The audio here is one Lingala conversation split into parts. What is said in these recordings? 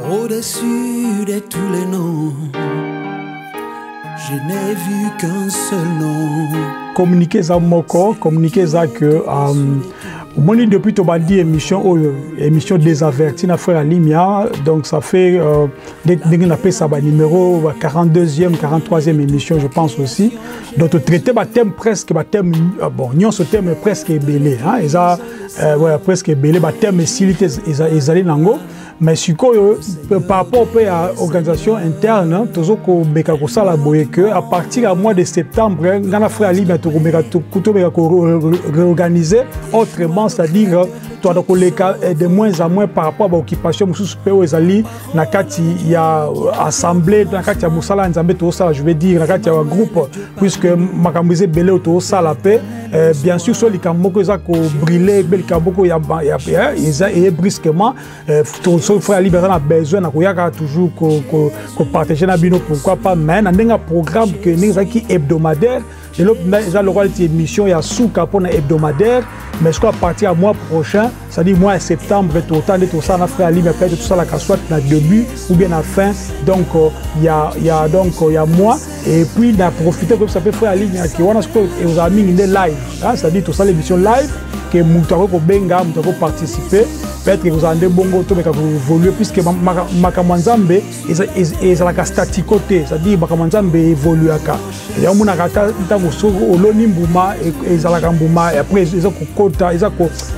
Au-dessus de tous les noms, je n'ai vu qu'un seul nom. Communiquer ça moko, communiquer ça que moi depuis tu m'as dit émission désavertie na frère Limia, donc ça fait on appelle ça numéro 42e 43e émission je pense aussi. Donc traiter ba thème presque ba thème bon non ce thème est presque belé hein et ça ouais presque belé ba thème silité ezali nango. Mais si par rapport à l'organisation interne, toujours à partir du mois de septembre, on a fait réorganiser autrement, c'est-à-dire de moins en moins par rapport à l'occupation, il y a assemblée, je vais dire, il y a un groupe, puisque Makamouze Belé la paix, bien sûr, sur les Kamoko, ils ont brûlé, brusquement, son frère libéral a besoin de toujours partager na bino pourquoi pas mais dans un programme que qui hebdomadaire et l'autre déjà le rôle émission il y a sous capon hebdomadaire mais je crois à partir du mois prochain c'est-à-dire mois de septembre total de tout ça na frère libre peut-être tout ça la soit na début ou bien à fin donc il y a moi et puis d'en profiter comme ça peut frère libre qui on a ce que vous avez mis des live c'est-à-dire tout ça l'émission live que Moutaro ko benga Moutaro participer peut-être que vous en avez bon goût mais que vous évoluez puisque Makamanzambe est à la staticoté c'est-à-dire Makamanzambe évolue à cas il y a mon akata ntango so oloni mbuma ezalaka mbuma et après ils ont kokota ils ont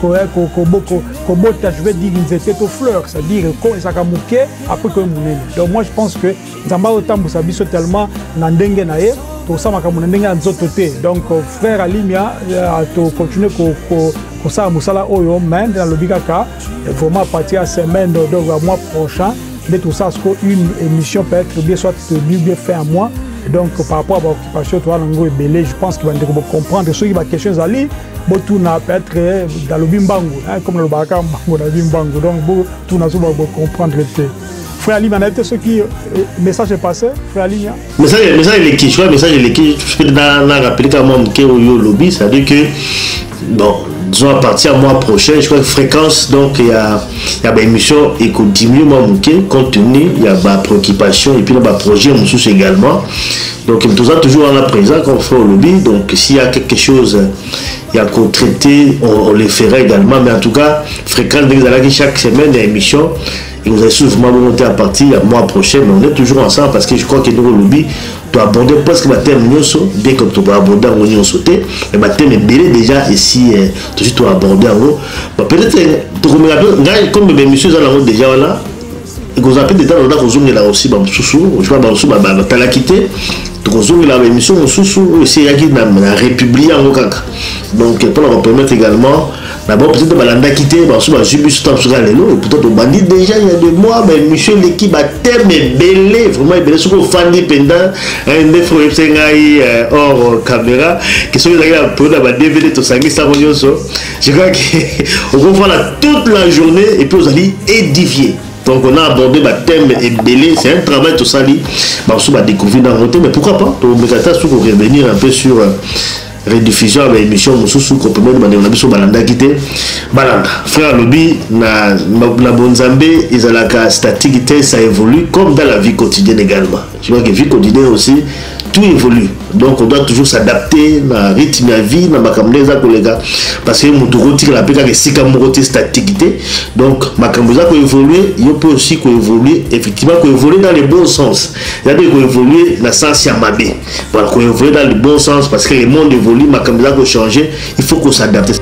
kobota je vais dire ils étaient aux fleurs c'est-à-dire quand ils akamuke après que munene donc moi je pense que nzamba otambusa biso tellement na ndenge na ye to sama kamuna ndenge nzoto te donc frère Alimia to continuer ko ça musala oyo mais dans le bigaka vraiment à partir de la semaine donc le mois prochain de tout ça une émission peut être bien soit bien fait à moi donc par rapport à l'occupation toi nango ebele je pense qu'il va comprendre ceux qui va question ali tout n'a peut être dans le bimbango comme le baka mbango na bimbango donc tout n'a pas comprendre frère Ali manette ce qui message est passé frère Ali message est qui je crois message est qui je peux dans rappeler quand même que au lobby ça veut dire que bon disons à partir du mois prochain je crois que fréquence donc il y a des émissions et qu'on diminue moins compte tenu il y a des préoccupations et puis il y a des projets également donc tout ça toujours en la présence quand on fait au lobby donc s'il y a quelque chose il y a qu'on traiter on les ferait également mais en tout cas fréquence chaque semaine il y a une émission et vous allez souvent monter à partir du mois prochain mais on est toujours ensemble parce que je crois que nous au lobby tu as abordé presque ma thème bien comme tu vas aborder en union sauté mais ma thème est belé déjà ici tu as abordé en haut peut-être comme mes messieurs ont déjà là et vous appelez des temps on a besoin là aussi sous je vois tu l'as quitté la émission c'est la République en Okaka donc pour leur permettre également d'abord peut-être balanda quitter parce que j'ai vu ce temps sur et peut-être on bandit déjà il y a 2 mois mais monsieur l'équipe a thème belé vraiment belé sur fan pendant un des frères sengai hors caméra qui sont là pour la DVD tout ça je crois que on va faire toute la journée et puis vous allez édifier. Donc on a abordé le thème et belé, c'est un travail tout ça li, on va découvrir dans le thème, mais pourquoi pas? Donc on va revenir un peu sur rediffusion de l'émission Moussou qu'on peut mettre dans la balanda quitté. Balanda, frère Lobby, na Bonzambe, ils ont la statique, ça évolue comme dans la vie quotidienne également. Je vois que la vie quotidienne aussi, tout évolue. Donc on doit toujours s'adapter à rythme de vie, à ma collègue parce que mon tour la péka que si comme statique. Donc ma caméra peut évoluer, il peut aussi évoluer effectivement évoluer dans le bon sens. C'est-à-dire évoluer dans le sens yamabé. Voilà, évoluer dans le bon sens parce que le monde évolue, ma caméra peut changer, il faut qu'on s'adapte.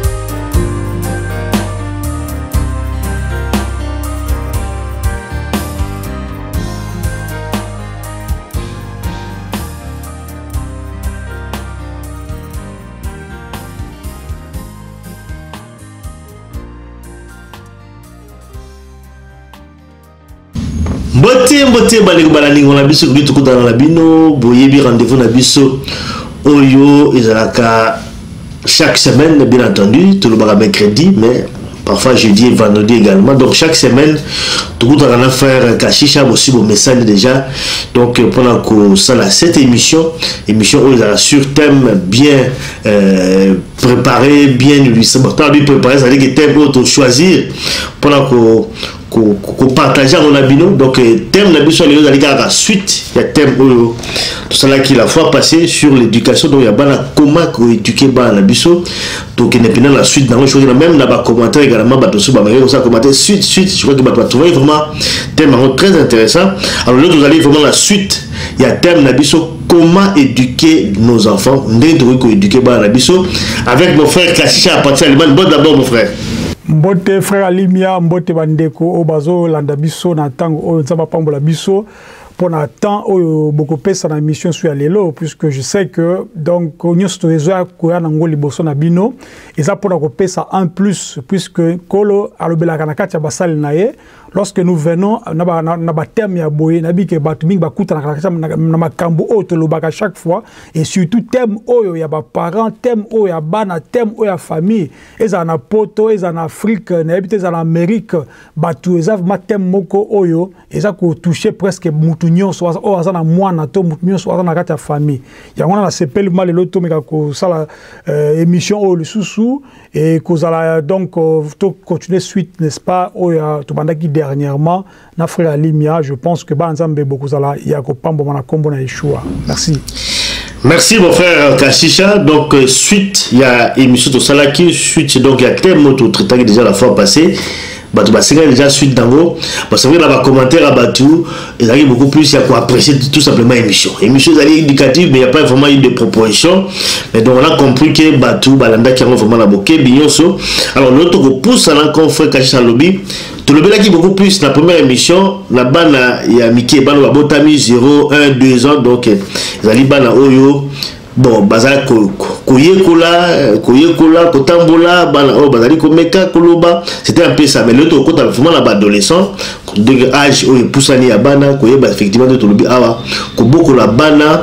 Mbote baleko balalingo na biso kubi tukutana na bino boyebi rendez-vous na biso oyo ezalaka chaque semaine bien entendu tout le mercredi mais parfois jeudi et vendredi également donc chaque semaine tukutana na faire kashisha aussi vos messages déjà donc pendant que ça la cette émission où il a sur thème bien préparé bien illustré bon bien préparé ça veut dire que thème auto choisir pendant que partager mon abino. Donc thème l'abino les autres la suite il y a thème tout ça là qui la fois passée sur l'éducation. Donc il y a bana comment éduquer bana l'abino. Donc il y a la suite dans le chose même dans les commentaires également bah tout ça ça commenter suite je crois que bah trouver vraiment thème très intéressant. Alors là vous allez vraiment la suite il y a thème l'abino comment éduquer nos enfants éduquer bana l'abino avec mon frère Kashisha à partir de bon d'abord mon frère. Mbote frère Alimia, mbote bandeko obazo landa biso na tango o nzamba pambola biso pour na temps o beaucoup pesa na mission sur lelo puisque je sais que donc nous storezo ko ya ngo liboso na bino et ça pour na ko pesa en plus puisque kolo alobela kana kati ya basali na ye lorsque nous venons na ba terme ya boye na bi ke batu mingi bakuta na makambo o to lobaka chaque fois et surtout thème oyo ya ba parents thème oyo ya bana thème oyo ya famille eza na poto eza na Afrique na ebite eza na Amérique batu eza ma thème moko oyo eza ko toucher presque mutu nyonso o eza na mwana to mutu nyonso eza na kati ya famille yango na sepeli mal loto meka ko sala émission o le sous et kozala donc to continuer suite n'est-ce pas oyo to bandaki dernièrement na frère Alimia je pense que banzambe beaucoup zala ya ko pambo na kombo na Yeshua. Merci. Merci mon frère Kashisha. Donc suite il y a émission de Salaki suite donc il y a thème auto traité déjà la fois passée. Batu basenga déjà suite dango parce que dans les commentaires à Batu il arrive beaucoup plus il y a quoi apprécier tout simplement émission éducative mais il n'y a pas vraiment eu de proposition mais donc on a compris que Batu balanda qui a vraiment la bouquet bignonso alors l'autre ko pousse à l'encontre Kashisha lobby tout le bien qui beaucoup plus la première émission la bana il y a Mickey bana botami 0 1 2 ans donc ils allaient bana oyo bon bazala koyekola kotambola bana o bazali komeka koloba c'était un peu ça mais l'autre côté vraiment la adolescent de âge o poussani ya bana koyeba effectivement de tolobi awa ko bokola bana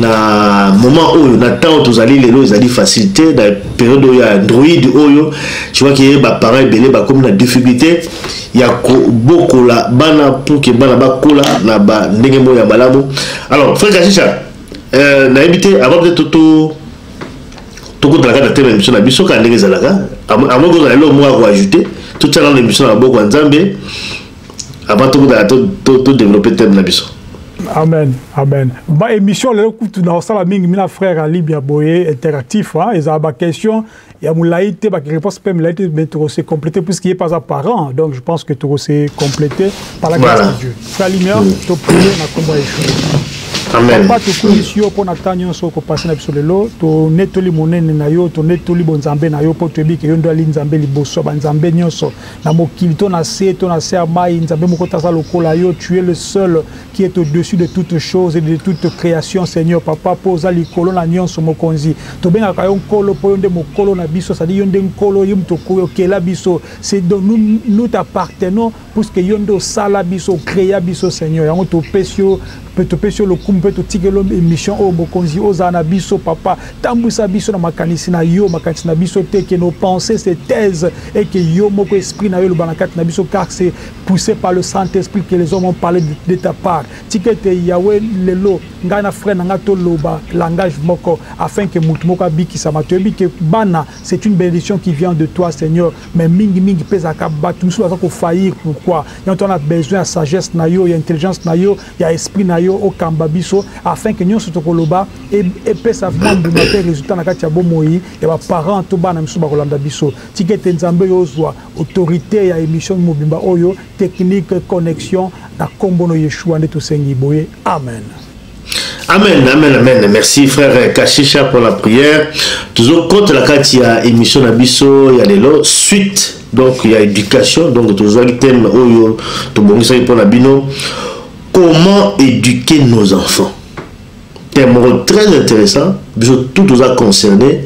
na moment oyo na temps tozali lelo ezali facilité dans période où il y a Android oyo tu vois que ba parents belé ba comme na difficulté ya ko bokola bana pour que bana ba kola na ba ndenge mo ya malamu. Alors frère Kashisha na éviter avant de tout dans la carte de l'émission na biso ka ndenge zalaka avant que vous allez le mot à ajouter tout ça dans l'émission na boko nzambe avant tout développer thème na biso. Amen, amen. Ba émission le coup na sala mingi mina frère Ali bien boye interactif hein et ça ba question ya moulaïté ba réponse peut moulaïté mais tout c'est complété puisqu'il est pas apparent donc je pense que tout c'est complété par la grâce de Dieu. Frère Limia to prier na kombo Yeshua. Amen. Papa to kulisio pona tanyo so ko passer na biso lelo to netoli monene na yo to netoli bonzambe na yo po to bike yo ndo ali nzambe liboso banzambe nyonso na mokili to na se mai nzambe moko tasa lokola yo tu es le seul qui est au-dessus de toutes choses et de toute création Seigneur papa poza likolo na nyonso mokonzi to benga ka yo nkolo po yonde mokolo na biso ça dit yonde nkolo yo mtoko yo kela biso c'est donc nous t'appartenons parce que yondo sala biso créa biso Seigneur yango to pesio le kumpe to tigelo émission o mokonzi ozana biso papa tambusa biso na makanisi na yo makanisi na biso te que nos pensées se taisent et que yo moko esprit na yo le banakat na biso car c'est poussé par le Saint-Esprit que les hommes ont parlé de ta part tikete Yahweh lelo ngana frère na ngato loba langage moko afin que mutu moko abikisa matobi que bana c'est une bénédiction qui vient de toi Seigneur mais mingi pesa ka batu musu ko faillir pourquoi y on a besoin de sagesse na yo y intelligence na yo y esprit na yo au kambabiso afin que nous soto koloba et pesa vraiment de notre résultat na kati ya bomoi et ba parents to bana misu ba kolanda biso tikete nzambe yo zwa autorité ya émission mobimba oyo technique connexion na kombono Yeshua ndeto sengi boye amen. Amen, amen, amen. Merci frère Kashisha pour la prière. Toujours contre la carte, il y a émission Nabiso, il y a les suite, donc il y a éducation, donc toujours le thème oyo to bongi ça pour la bino. Comment éduquer nos enfants? Thème très intéressant. Tout nous a concerné.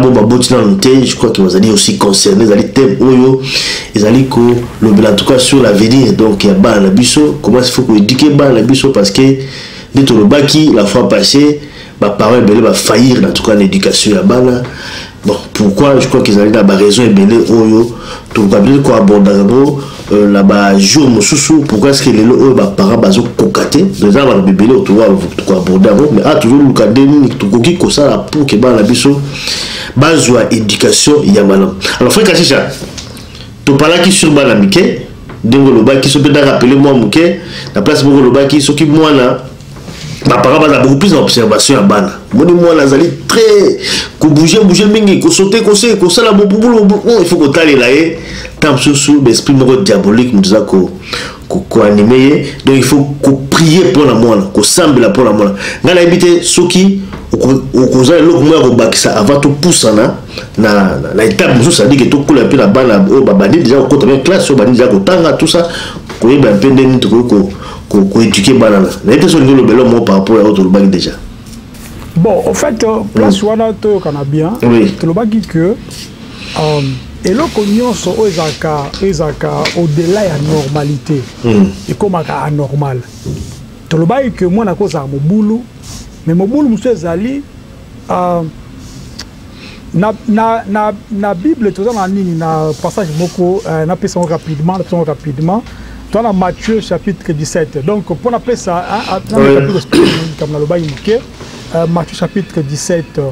Je crois que vous allez aussi concerner. Vous allez thème oyo. Vous allez en tout cas sur l'avenir. Donc il y a bas la biso. Comment il faut éduquer bas la biso parce que dès le baki la fois passée, ma parole va faillir en tout cas l'éducation à bana. Bon, pourquoi je crois qu'ils allaient dans la raison et belé oyo. Tout le monde quoi aborder là-bas jour mususu pourquoi est-ce que les parents bazo kokaté les gens vont bébé autour quoi aborder mais a toujours le cadre ni tout qui ko ça pour que ba la biso bazwa éducation ya malam. Alors frère Kashisha to parla qui sur bana mike ndenge lobaki so peut rappeler moi muke la place moko lobaki soki mwana ma parents va beaucoup plus d'observation à bana moni mwana azali très ko bouger mingi ko sauter ko sala bobulo il faut ko talela ye tant sous l'esprit moko diabolique nous a ko animer donc il faut ko prier pour la mwana ko sambela pour la mwana ngala habiter soki okoza eloko moko kobakisa avant tout poussa na étape mosusu ça dit que tout coule un peu la bana o babandi déjà ko kota bien classe o bandi déjà ko tanga tout ça ko yeba un peu ndeni to ko éduquer bana na été sur le belo mo par rapport à autre bagi déjà bon en fait place wana to kana bien to le bagi que eloko nyonso o ezaka au-delà ya normalité et comme anormal to le bagi que moi na koza mobulu mais mobulu musu ezali na Bible tout ça na passage moko na pesa rapidement dans la Matthieu chapitre 17 donc pour appeler ça comme le bail Matthieu chapitre 17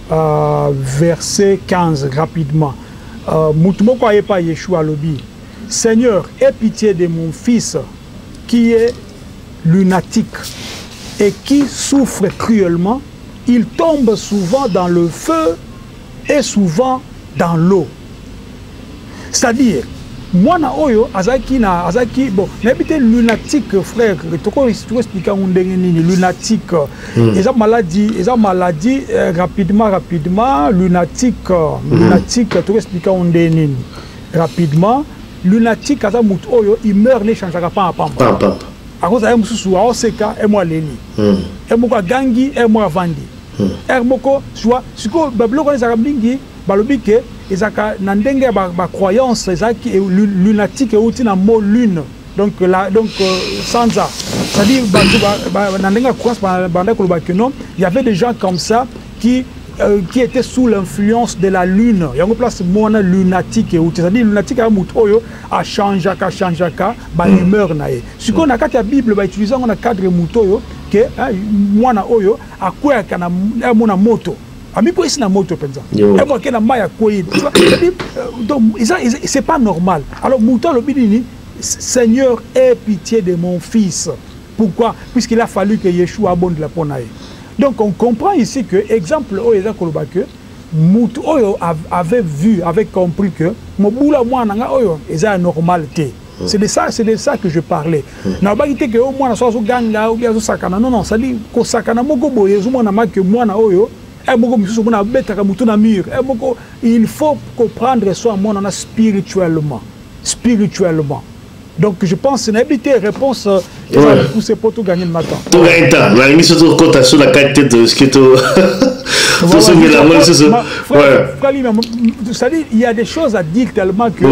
verset 15 rapidement mutumoko aye pas Yeshua lobi Seigneur aie pitié de mon fils qui est lunatique et qui souffre cruellement, il tombe souvent dans le feu et souvent dans l'eau. C'est-à-dire, moi na oyo azaki bon, n'habite lunatique frère, tu peux expliquer lunatique, eza maladie rapidement lunatique tu peux expliquer rapidement lunatique aza mutu oyo il meurt ne changera pas pamba. À cause de mususu a oseka et moi leli et moko gangi et moi vandi et moko soit siko bablo ko ezaka bingi balobi ke ezaka na ndenge ba croyance ezaki lunatique outi na mot lune donc sanza c'est-à-dire na ndenge croyance banda ko ba que non il y avait des gens comme ça qui étaient sous l'influence de la lune. Il y a une place mona lunatique, c'est-à-dire lunatique a mutoyo a changé l'humeur nae. Ce qu'on a quand la Bible va utiliser on a cadre mutoyo que moi na oyo a quoi kana mona moto. Ami pour ici na moto penza. Et moi que na maya quoi. Donc c'est pas normal. Alors muto le bidini Seigneur aie pitié de mon fils. Pourquoi? Puisqu'il a fallu que Yeshua abonde la ponae. Donc on comprend ici que, exemple, Oyeza Kolobake, Moutou Oyo avait compris que Moboula Mouananga Oyo est une normalité. C'est de ça que je parlais. Na ba ite que au moins so ganga ou bien so sakana non ça dit ko sakana moko boye zo mona ma que mwana oyo e moko misusu mona beta ka mutu na mur e moko il faut comprendre soi mona spirituellement. Donc je pense que n'habiter réponse pour ces potes gagner le matin. Tout gagner temps. La mise sur compte sur la qualité de ce que tu c'est-à-dire il y a des choses à dire tellement que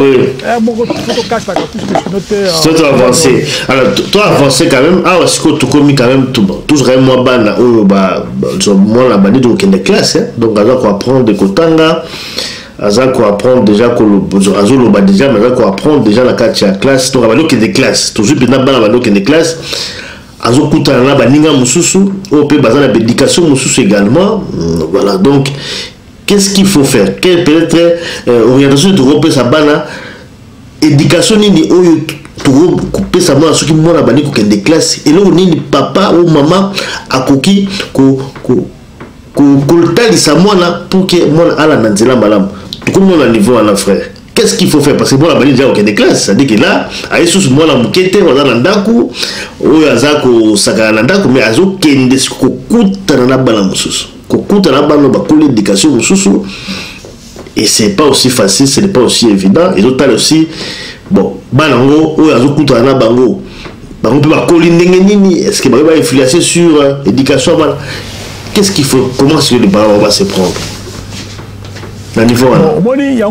c'est avancé. Alors toi avancé quand même. Ah est-ce que tu commis quand même tout vraiment bana ou moi la banni donc une classe donc on va apprendre de kotanga. Azako apprendre déjà que Azolo ba déjà mais Azako apprendre déjà la classe donc abalo que des classes toujours bien bana abalo que des classes Azoko kutana ba ninga mususu au pe bazana éducation mususu également voilà donc qu'est-ce qu'il faut faire quelle peut-être orientation de repérer sa bana éducation ni oyo to couper sa main soki mona bani ko des classes et là on ni papa ou maman akoki ko talisa mwana pour que mwana ala nanzela malam tout le niveau à la frère qu'est-ce qu'il faut faire parce que moi la bani déjà aucun des classes ça dit que là ayesus mwana mukete wala nandaku oyo azako sakana nandaku mais azo kende ko kuta na bana mususu ko kuta na bana ba ko l'éducation mususu et c'est pas aussi facile ce n'est pas aussi évident et d'autres aussi bon bana ngo oyo azo kuta na bango bango pe ba ko ndenge nini est-ce que ba influencer sur éducation bana. Qu'est-ce qu'il faut? Comment est-ce que les parents vont se prendre? Le niveau il y a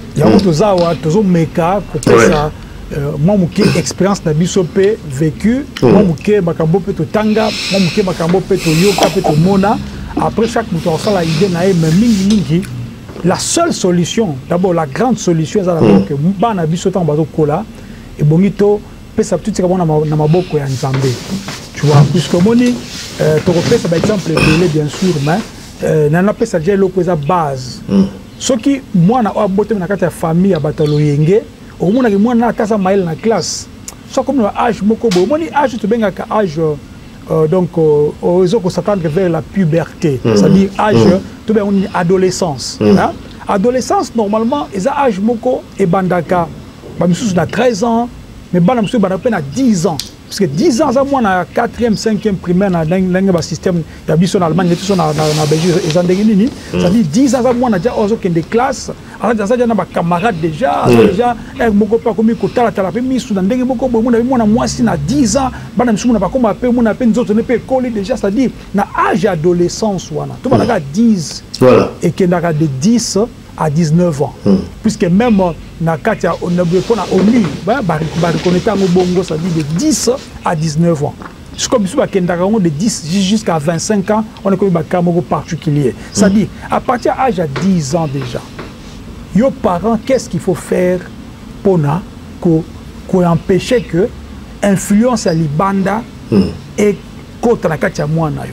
moi mon expérience na bisope vécu moi mon makambo pe to tanga moi mon makambo pe to yoka pe to mona après chaque mouton ça la idée na même mingi la seule solution d'abord la grande solution ça d'abord que bana bisope en bazo kola et bonito pe ça tout na maboko ya nzambe. Tu vois, puisque moni tu refais ça par exemple bien sûr mais nana pesa déjà l'opposé base ce qui moi na boté na kata famille à batalo yenge au moins moi na kasa mail na classe soit comme âge moko bo moni âge tu benga ka âge donc ils ont s'attendre vers la puberté, c'est-à-dire âge tu ben une adolescence hein? Adolescence normalement ils ont âge moko et bandaka ba misusu na 13 ans mais bana misusu bana peine à 10 ans parce que 10 ans ça moi na 4e 5e primaire na ndenge ba système ya biso na Allemagne tout na Belgique ils ont ndenge nini c'est-à-dire 10 ans ça moi na déjà ozo ken de classe alors ça na ba camarades déjà moko pa komi ko tala tala pe misu na ndenge moko bo mona mwasi na 10 ans bana misusu na ba koma pe mona pe nzoto ne pe coller déjà c'est-à-dire na âge adolescence wana tout bana 10 voilà et kendaka de 10 à 19 ans. Puisque même na Katia, on a ONU, reconnaître nos bongo, ça dit de 10 à 19 ans. C'est comme si on de 10 jusqu'à 25 ans, on est comme un cas particulier. C'est-à-dire, à partir de l'âge de 10 ans déjà, les parents, qu'est-ce qu'il faut faire pour empêcher que l'influence à l'Ibanda et contre la Katia Mouana.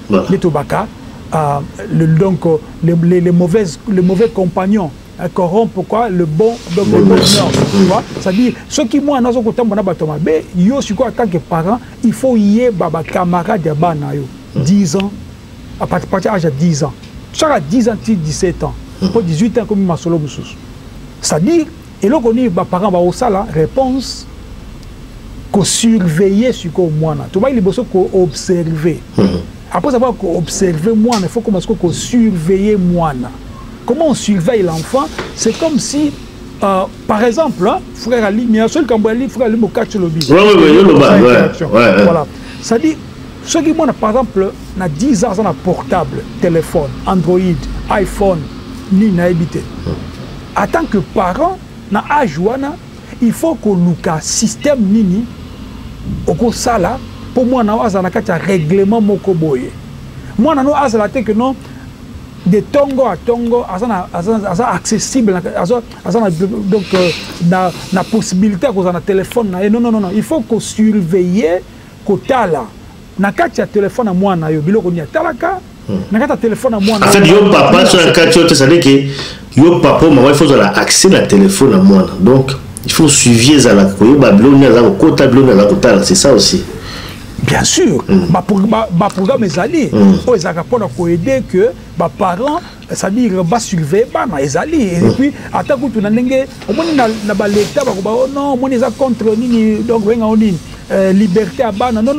Donc les mauvais compagnons corrompent pourquoi le bon donc le bon tu vois c'est-à-dire ceux qui moi nazo kotamba na batoma be yo siko en tant que parent il faut y baba camarade ya bana yo 10 ans à partir de 10 ans chaque 10 ans 17 ans pour 18 ans comme masolo mususu c'est-à-dire et là on est ba parents ba osala réponse ko surveiller siko mwana tu vois il bosso ko observer. Après avoir observé moi, il faut commencer à surveiller moi. Comment on surveille l'enfant? C'est comme si, par exemple, frère Ali, mais seul quand Ali, frère Ali, catch le bide. Voilà. Ça dit, ceux qui moi, par exemple, na 10 ans, on a portable, téléphone, Android, iPhone, ni na habité. En tant que parent, na âge il faut que le système nini, au sala. Pour moi, on a un règlement mokoboye. Moi, on a que non, de tongo à tongo, accessible, donc la possibilité qu'on a un téléphone. Non, il faut qu'on surveille qu'on a là. Na katia téléphone à moi na yo biloko ni talaka. Na katia téléphone à moi na. En fait, yo papa sur la katia, ça veut dire que yo papa maman il faut avoir accès à téléphone à moi. Donc il faut suivre ça là. Yo babloni là, ko tableau là, c'est ça aussi. Bien sûr, ma programme est allé. Ils ont aider que les parents, c'est-à-dire surveiller les alliés. Et puis, à ta coup, on a l'État, non, on est contre donc liberté à ban. Non.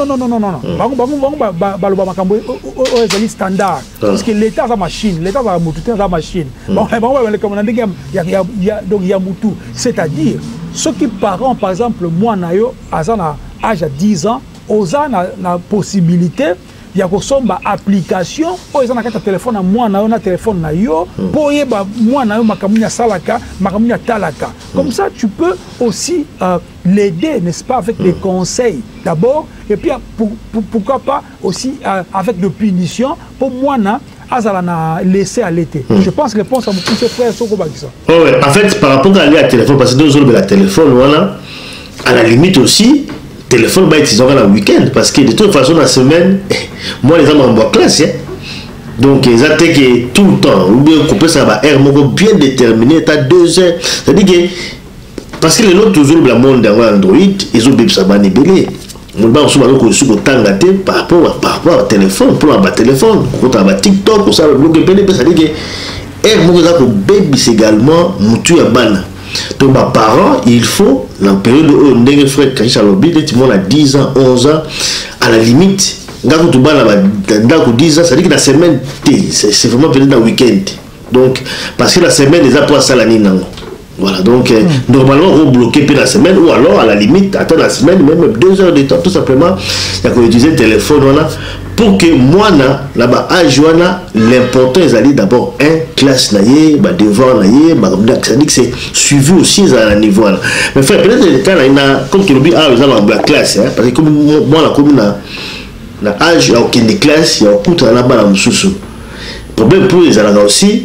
C'est standard. Parce que l'État a sa machine, l'État a sa machine. Donc, il y a Moutou. C'est-à-dire, ceux qui parents, par exemple, moi, à l'âge de 10 ans, aux a la possibilité il y a une application ils ont un téléphone à moi na un téléphone na yo pour moi na makamunya salaka makamunya talaka comme ça tu peux aussi l'aider n'est-ce pas avec des conseils d'abord et puis pourquoi pas aussi avec des punitions pour moi na azala na laisser à l'été. Je pense que réponse à mon petit frère Soko Bakisa. Ouais, en fait par rapport à la téléphone parce que deux autres la téléphone voilà à la limite aussi téléphone bah ils ont le week-end parce que de toute façon la semaine moi les gens en classe hein? Donc ils attendent que tout le temps ou bien couper ça va air bien déterminé t'as 2 heures c'est-à-dire que parce que les autres toujours le monde dans Android ils ont bien ça va nébélé on va aussi voir que sur le temps gâté par rapport au téléphone pour un téléphone quand on va TikTok ou ça le bloquer PDP ça dit que air moi ça baby c'est également mutu à ban. Donc, mes parents, il faut, dans la période où on est frère, quand ils ont 10 ans, 11 ans, à la limite, quand on a 10 ans, ça veut dire que la semaine, c'est vraiment peut-être dans le week-end. Donc, parce que la semaine, les apports à la nuit. Voilà, donc, normalement, on bloque la semaine, ou alors, à la limite, attendre la semaine, même 2 heures de temps, tout simplement, il y a qu'on utilise le téléphone, voilà. Pour que moi là-bas à Joana l'important est d'aller d'abord classe naïe devoir naïe ça dit que c'est suivi aussi à un niveau là mais frère peut-être le temps là comme tu le dis ils ont la classe hein, parce que comme moi là comme na âge il y a aucune classe il y a tout là-bas là sous problème pour les là aussi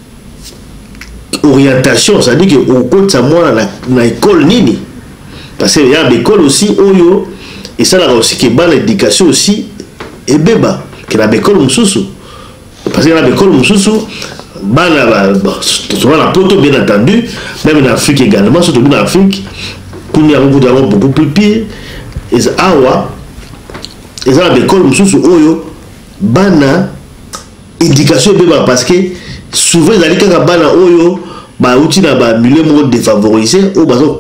orientation ça dit que au côté ça moi na école nini parce qu'il y a l'école aussi oyo et ça là aussi qui ban l'éducation aussi et beba que la école mususu parce que la école mususu la poto, bien entendu, même en Afrique également, surtout en Afrique, il y a beaucoup plus pire. Et ça, et ça, l'école, oyo, bana, éducation, parce que souvent, il y a des bana, oyo, outil na milieu défavorisé,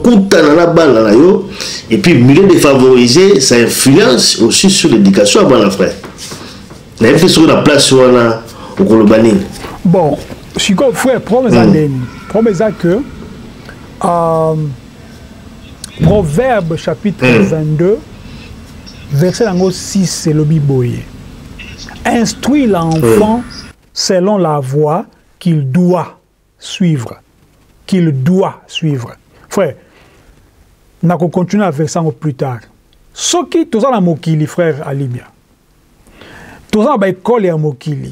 et puis milieu défavorisé, ça influence aussi sur l'éducation avant la frère. Il y a sur la place au Kolobani. Bon, je suis comme frère, promets que Proverbe chapitre 22, verset 6, c'est le Biboye. Instruis l'enfant selon la voie qu'il doit suivre. Qu'il doit suivre. Frère, on va continuer à faire ça plus tard. Ce qui, tout ça, la mokili, frère Alibia. Tout ça, l'école est à mokili.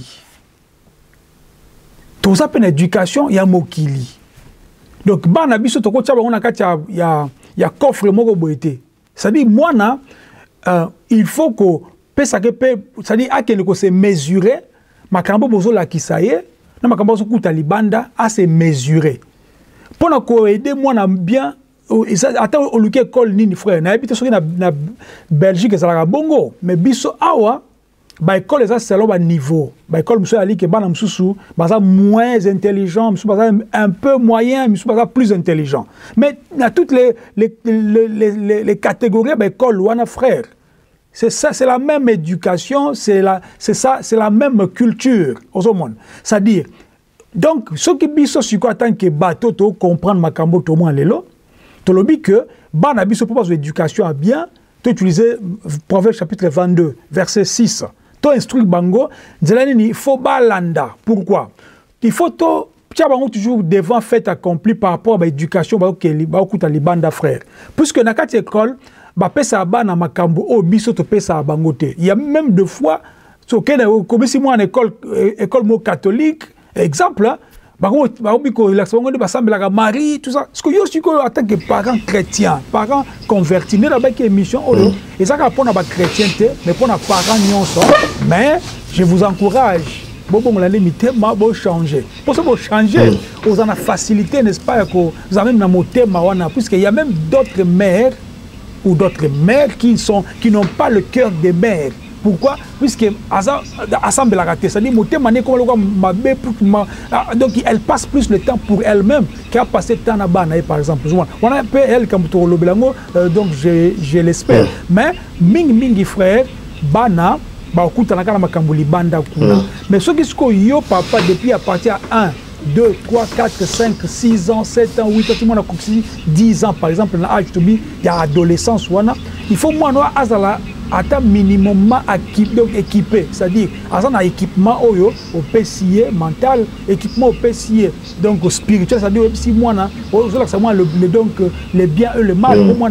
Tout ça, une éducation, il y a mokili. Donc, il y a coffre moko boité. C'est-à-dire, moi, il faut que, c'est-à-dire, que se mesurer, ma cambo bozo la kisaye, na ma cambo bozo kuta libanda, à se mesurer. Pour aider moi, bien, attends, au luke école nini frère, na habité sur na Belgique, ça la bongo, mais biso awa, ba école ça c'est là niveau, ba école monsieur ali ke bana msusu, ba moins intelligent, monsieur ba un peu moyen, monsieur ba plus intelligent. Mais dans toutes les catégories ba école wana frère. C'est ça, c'est la même éducation, c'est la même culture au monde. C'est-à-dire, donc, ce qui biso sur quoi tant que bateau to comprendre ma cambo to moi lelo, to lobi que bana biso pour pas éducation à bien, to utiliser Proverbe chapitre 22 verset 6. To instruire bango, il faut balanda. Pourquoi? Il faut to toujours devant fait accompli par rapport à l'éducation ba okuta libanda frère. Puisque na kati école ba pesa bana makambo o biso to pesa bangote. Il y a même deux fois so comme si moi en école mo catholique exemple ba biko la seconde ba sambela Marie tout ça. Ce que yo suis en tant que parent chrétien, parent converti ne ba émission et ça ka pona ba chrétienté mais pona parent nyonso. Mais je vous encourage bon la limite ma bo changer. Pour ça bo changer, vous en a facilité n'est-ce pas que vous avez même na motema wana puisque il y a même d'autres mères ou d'autres mères qui n'ont pas le cœur des mères. Pourquoi? Puisque assemble la raté, c'est-à-dire donc elle passe plus le temps pour elle-même qu'à passer le temps à Bana par exemple. On a un peu elle comme tout le blanc, donc je l'espère. Mais mingi frère Bana ba okuta na kala makambuli banda kuna. Mais ce qui se yo papa depuis à partir à 1 2, 3, 4, 5, 6 ans, 7 ans, 8 ans, tout le monde a 10 ans, par exemple, dans l'âge de il y a adolescence, il faut moi, à minimum équipé, c'est-à-dire, à équipement au PCA mental, équipement au PCA, donc au spirituel, c'est-à-dire, si moi, donc les biens et le mal, moi,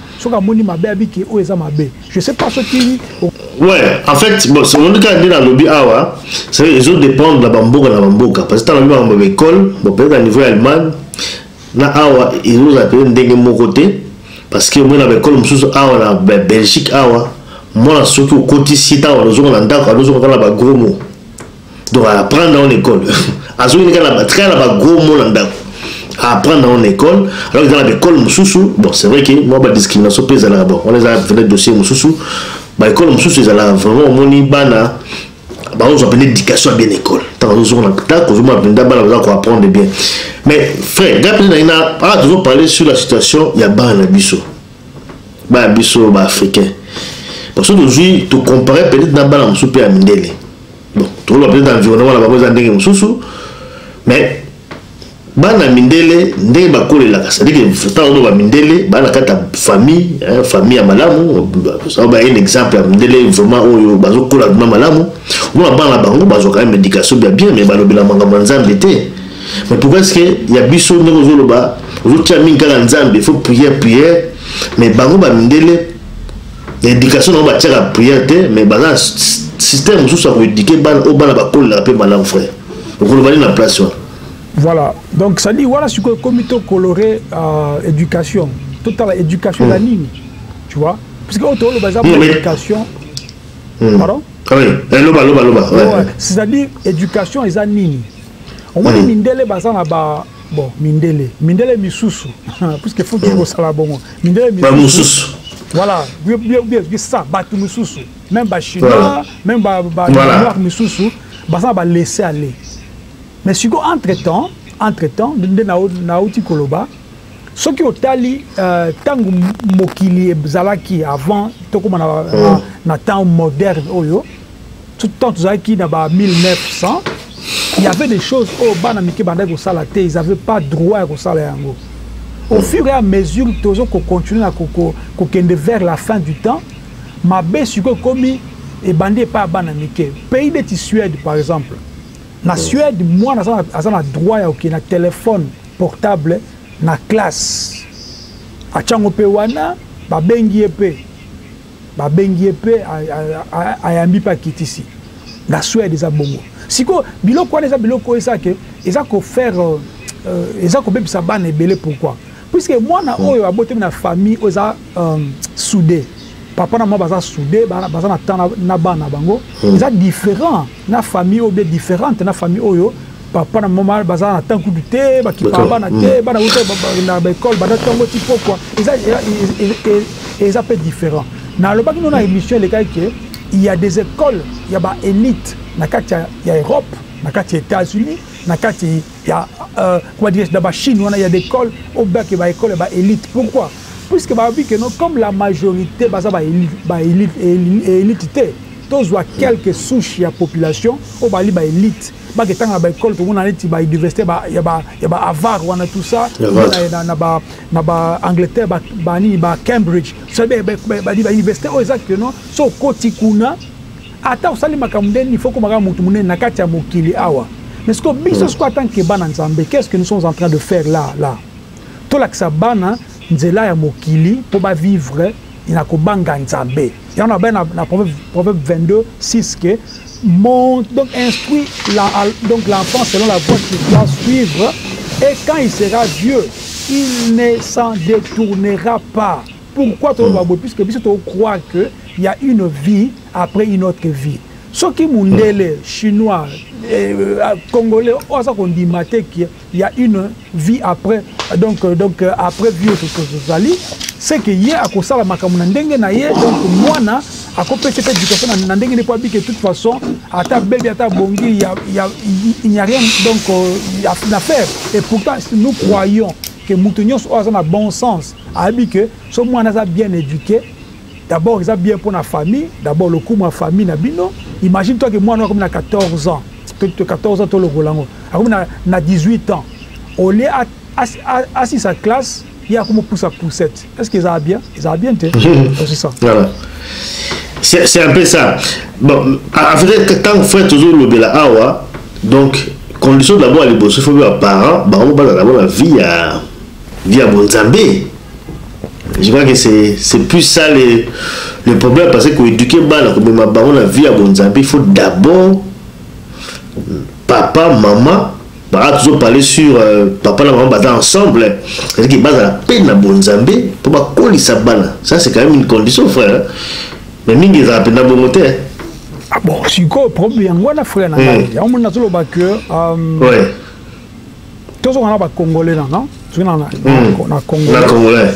je ne sais pas ce qui. Ouais, en fait, bon, c'est le cas de la lobby awa, c'est les autres dépendent de la bamboka, parce que dans la école, bon, peut-être à niveau allemand, na awa, ils nous appellent d'un mon côté, parce que moi, dans l'école, je suis awa, la Belgique awa, moi, je suis au côté site awa, nous sommes en d'accord, nous sommes en gros mots. Donc, à apprendre dans l'école, à ce moment-là, très gros mots en d'accord. À apprendre dans l'école, alors que dans l'école, bon, c'est vrai que moi, la discrimination, on les a fait des dossiers, l'école, c'est vraiment moni bana, on appelle l'éducation à bien école. On apprendre bien. Mais frère, on a toujours parlé sur la situation, il y a bana biso. Bana biso africain. Parce que aujourd'hui, tu compares peut-être dans bana musu pe à Mindele. Bon, tu vois peut-être environnement là-bas vous avez musu, mais bana Mindele ndenge bakole la c'est-à-dire que tant ba Mindele bana kata famille famille à malamu ça va un exemple à Mindele vraiment oyo bazokola na malamu on a bana bango bazo quand même éducation bien mais balobela manga manzambe té mais pourquoi est-ce que il y a biso ndeko zoloba ozotia minga na nzambe il faut prier mais bango ba Mindele l'éducation on va tirer à prière té mais bana système sous ça pour éduquer bana o bana bakola la pe malamu frère donc on va aller na place. Voilà, donc ça dit, voilà ce que le comité coloré éducation, totale éducation la ligne, tu vois, parce que autour de l'éducation, pardon? Oui, c'est-à-dire éducation et la ligne. au moins mindele baza na ba bon mindele misusu puisque faut toujours ça bon mindele misusu voilà bien ça batu misusu même ba chinois même ba noir misusu baza ba laisser aller mais si entre temps de na uti koloba ce qui otali tangu mokili ezalaki avant tokoma na temps moderne oyo tout temps tozalaki na ba 1900 il y avait des choses au bana miki banda ko sala te ils avaient pas droit à ko sala yango au fur et à mesure tozo ko continuer na ko kende vers la fin du temps ma besu ko komi et bandé pas bana miki pays de Suède par exemple na Suède moi na droit ya ko na téléphone portable na classe a chango pe wana ba bengi epé ayambi pa kitisi la Suède eza bongo siko biloko wana eza biloko eza ke eza ko faire eza ko bebisa bana ebele pourquoi puisque moi na oyo abote na famille oza soudé papa na moi baza soudé baza na temps na bana bango eza différent na famille obe différente na famille oyo papa na maman baza na temps coup te ba ki papa na te bana uta na école bana tango ti pourquoi eza peu différent na le baki na émission les gars que il y a des écoles il y a ba élite na kati ya Europe na kati États-Unis na kati ya comment dire dans ba Chine on il y a des écoles au bac ba école ba élite pourquoi puisque ba bi que non comme la majorité baza ba élite tous voient quelques souches ya population au bali ba élite ba que tanga ba école tout le monde allait ba université ba ya ba Harvard on a tout ça na ba Angleterre ba ni ba Cambridge ça ba université au exactement so koti kuna ata usali makamundeni il faut que mutu munene na kati ya mokili awa mais ce que biso ce tant que bana nzambe qu'est-ce que nous sommes en train de faire là to la ksa bana nzela ya mokili pour ba vivre ina ko banga nzambe ya na ben na proverbe 22:6 que donc instruit donc l'enfant selon la voie qu'il doit suivre et quand il sera vieux il ne s'en détournera pas. Pourquoi tu vas puisque tu crois que il y a une vie après une autre vie. Ce qui mundele chinois congolais osa qu'on dit maté qu'il y a une vie après donc après vie sociali c'est que hier à cause la makamuna ndenge na ye donc mwana a compété éducation na ndenge ne pas bi que de toute façon ata bébé ata bongi il n'y a rien donc à faire et pourtant nous croyons que Moutunios a un bon sens a dit que ce mwana a bien éduqué. D'abord, ils ont bien pour la famille. D'abord, le coup de ma famille, imagine-toi que moi, comme 14 ans, 14 ans, tu as 18 ans. Au lieu assis sa classe, il y a comme pousse à poussette. Est-ce qu'ils ont bien? Ils ont bien, c'est ça. Voilà. C'est un peu ça. Bon, en fait, tant que frère toujours le bela awa, donc, condition d'abord, les bosses, il faut que les parents, on va d'abord la vie à Bonzambé. Je crois que c'est plus ça le problème parce que pour éduquer la vie à Bonzambé, il faut d'abord papa, maman, toujours parler sur papa et maman ensemble. C'est-à-dire qu'ils basent la peine à Bonzambé pour pas coller sa balle. Ça, c'est quand même une condition, frère. Mais mingi ils ont la peine à Bonzambé. Ah bon, c'est quoi le problème? On a frère, on a toujours que. Ouais. Tous on a pas Congolais, non? On a Congolais.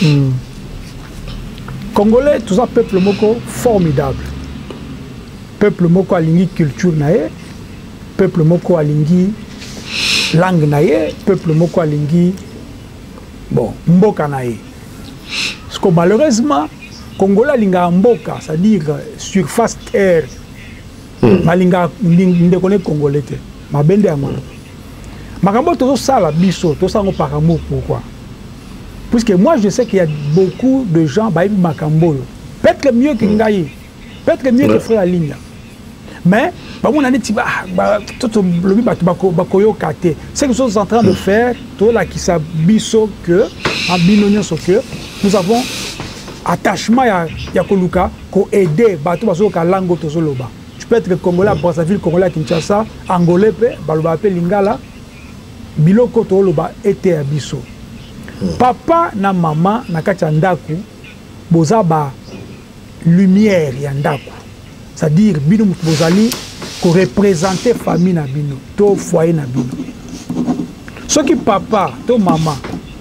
Congolais, tout ça, peuple moko formidable. Peuple moko alingi culture nae, peuple moko alingi langue nae, peuple moko alingi bon mboka nae. Parce que malheureusement, Congolais alinga mboka, c'est-à-dire surface terre. Malinga ndekone Congolais te. Mabende ya mwana. Makambo tozo sala biso, to sango paramo pourquoi? Puisque moi je sais qu'il y a beaucoup de gens baïbi makambolo. Peut-être mieux que Ngaï, peut-être mieux que frère Aligna. Mais on a dit tout le bakoyo kate. C'est ce que nous sommes en train de faire, tout là qui s'abisso que en binonion que nous avons attachement ya koluka ko aider bato baso ka lango to soloba. Tu peux être congolais à Brazzaville, congolais à Kinshasa, angolais pe baloba pe lingala biloko to loba était abisso. Papa na maman na kati ndaku boza ba lumière ya ndaku. C'est-à-dire bino bozali ko représenter famille na bino, to foyer na bino. Ce qui papa, ton maman,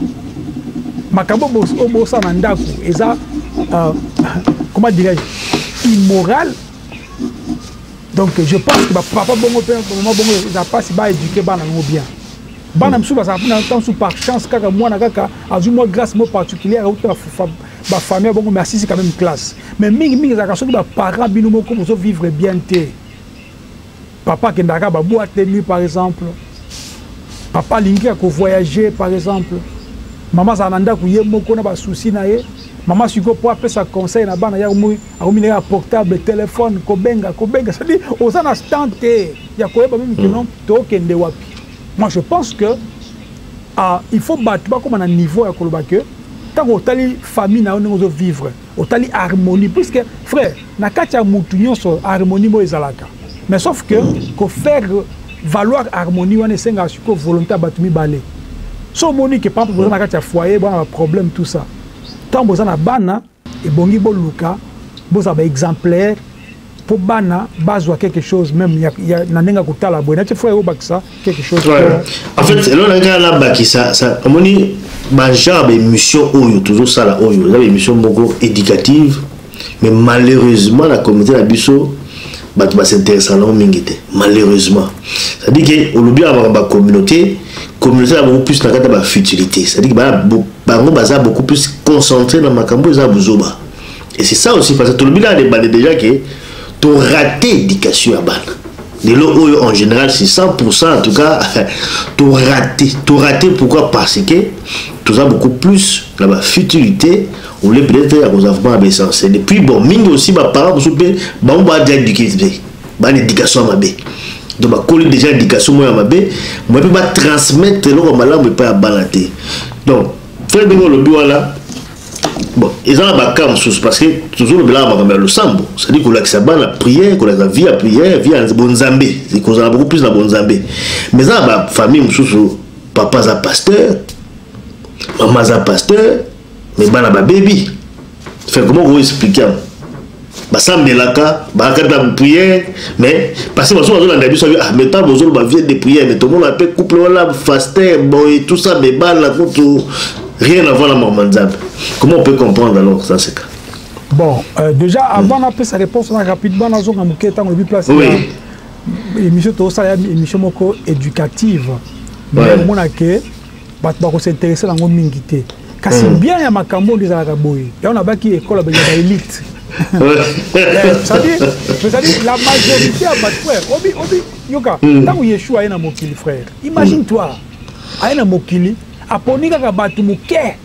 makambo bosa na ndako, eza comment dirais-je, immoral. Donc je pense que papa bongo père maman bongo ça passe ba éduquer bana ngo bien. Bana msu ba ça na temps sous par chance kaka moi na kaka azuma grâce mo particulière ou ba famille bongo merci c'est quand même classe. Mais mingi za kaso ba parents bino moko pour vivre bien té. Papa qui ndaka ba boîte de nuit par exemple. Papa lingi a ko voyager par exemple. Maman za nanda ku ye moko na ba souci na ye. Maman siko pour appeler sa conseil na bana ya mu a portable téléphone ko benga ça dit aux en instanté ya ko ba même que non to kende wapi. Moi je pense que il faut battre pas comme un niveau ya ko ba que tant que tali famille na on vivre au tali harmonie puisque frère na kati ya mutu nyonso harmonie mo ezalaka. Mais sauf que ko faire valoir harmonie on esenga siko volonté batumi balé. So monique pas pour na kati ya foyer bon problème tout ça. Tant que na bana et bongi boluka boza ba exemplaire pour bana bazwa quelque chose même ya nanenga kutala boy na faut bakisa quelque chose en fait là on a la bakisa ça omoni ba genre émission oyo toujours ça là oyo la émission moko éducative mais malheureusement la communauté la biso ba s'intéresse à l'omingité malheureusement ça dit que olobi avoir ba communauté a beaucoup plus dans la futilité, c'est-à-dire que beaucoup plus concentré dans makambo et buzoba. Et c'est ça aussi parce que tout le monde a débattu déjà que tu as raté l'éducation à ban. De l'eau en général c'est 100% en tout cas tu as raté pourquoi parce que tu as beaucoup plus dans la futilité ou les peut-être à cause de l'absence. Et puis bon mine aussi ma parents vous savez on va dire l'éducation à ma bé. Donc ma coller déjà l'éducation moi à ma bé moi peut pas transmettre l'eau malade mais pas à balader. Donc faire de le bureau là bon ils ont la cam parce que toujours le là on le sambo c'est à dire qu'on a que ça la prière qu'on a la vie à prière vie à bon zambé c'est qu'on a beaucoup plus la bon zambé mais ça ma famille sous papa a pasteur maman a pasteur mais bana ba baby fait comment vous expliquer basamdelaka bakata prière mais parce que on a d'habitude ah mais pas besoin de vie de prière mais tout le monde appelle couple là faster bon et tout ça mais là contre rien à voir la maman Nzambe. Comment on peut comprendre alors ça c'est cas bon déjà avant d'appeler sa réponse on a rapidement dans un mouquet tant le place émission tout ça émission moko éducative mais mon que ba s'intéresser dans ngomingité kasi bien ya makambo des araboy et on a ba qui école ba élite ça dit la majorité à votre frère obi yoka tant que Yeshua est dans mokili frère imagine-toi a na mokili aponi kaka batu muke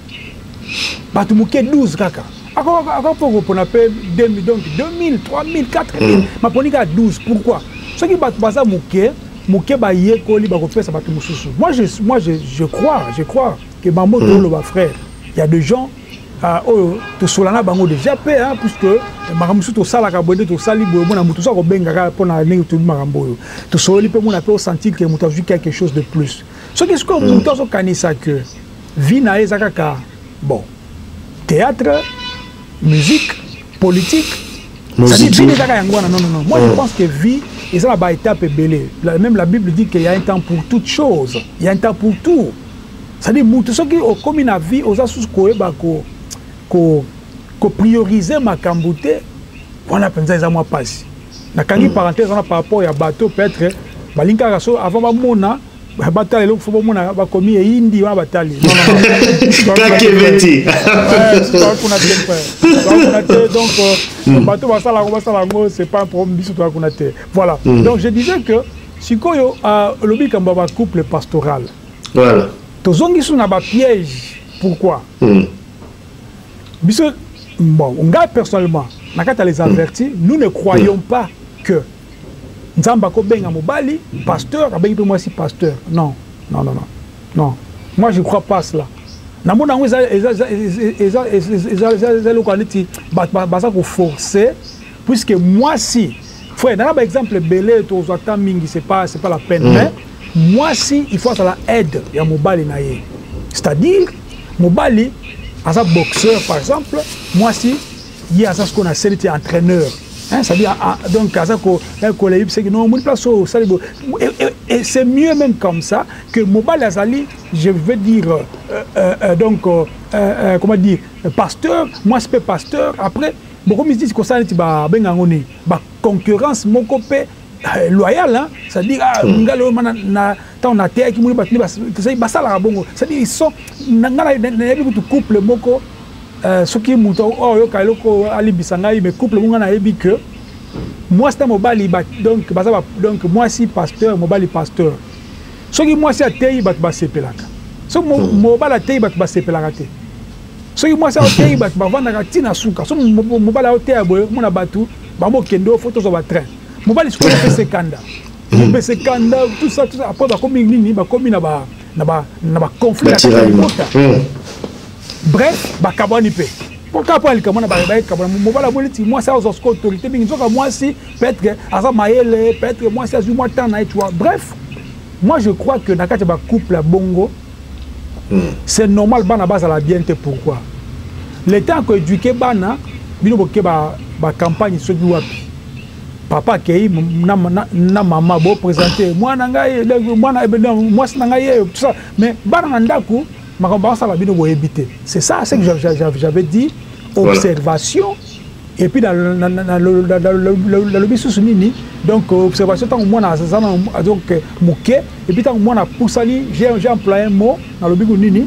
12 kaka encore pour on appelle 2000 donc 2000 3000 4000 maponi kaka 12 pourquoi ce qui batu baza muke ba yekoli ba kopesa batu mususu moi je crois que maman to le frère il y a des gens to solana bango déjà paix hein puisque makambo to sala ka bonde to sali boyo mona mutu sa ko benga ka pona ndenge to makambo yo to soli pe mona pe sentir que mutu a vu quelque chose de plus ce qu'est-ce que mutu so kanisa que vie na ezaka ka bon théâtre musique politique ça dit vie ezaka yango non moi je pense que vie ezala ba étape belé même la Bible dit qu'il y a un temps pour toute chose il y a un temps pour tout ça dit mutu so ki o comme na vie oza sous ko ba ko prioriser ma camboute on a pensé ça moi passe na kangi parenthèse on a par rapport à bateau peut-être balinka raso avant ba mona batale lo faut mona ba komi e indi ba batale non kakeveti donc bateau va ça la c'est pas un problème biso toi qu'on a voilà donc je disais que sikoyo lobi kamba ba couple pastoral voilà tozongi suna ba piège pourquoi bon, personnellement, les avertis, nous ne croyons pas que Nzambako benga mobali, pasteur, abengi moi si pasteur. Non. Moi je ne crois pas cela. Namona forcer puisque moi si frère, par exemple belé to zata mingi c'est pas la peine mais moi si il faut ça la aide ya mobali na ye. C'est-à-dire mobali as un boxeur par exemple, moi si il y a ce qu'on a c'est entraîneur, hein, c'est-à-dire donc as un collègue c'est que non mon place au Et c'est mieux même comme ça que Mobali Azali, je veux dire, comment dire, pasteur, moi c'est pasteur. Après, beaucoup me disent que ça, c'est une concurrence, mon copain. Loyal, hein? C'est-à-dire, on a terre qui c'est-à-dire, ils sont dans couple, ce qui est mouton, mais couple, que moi, c'est un mobile, donc, moi, si pasteur, mobile pasteur. Ce qui moi, c'est à terre, il va se pelaka. Ce mobile à terre, il va se pelaka. Ce qui moi, c'est à terre, il va vendre la tina souka. Ce mobile à terre, mon abatou, bamo kendo, photos au train. Mobile c'est quoi c'est kanda. C'est kanda tout ça après ba comme nini ba comme na ba conflit. Bref, ba kabani pe. Pourquoi pas le comment ba kabani mobile boliti moi ça aux autorités mais moi si peut-être asa maele peut-être moi ça moi temps na tu vois. Bref, moi je crois que nakati ba couple la bongo c'est normal bana base à la bienté pourquoi. Le temps que éduquer bana bino boke ba campagne sur wapi. Papa qui na maman beau présenter moi nangaye moi nangaye tout ça mais banandaku makambo ça va bien vous éviter c'est ça c'est que j'avais dit observation et puis dans le bisu nini donc observation tant moi na donc moké et puis tant moi na poussali j'ai employé un mot dans le bisu nini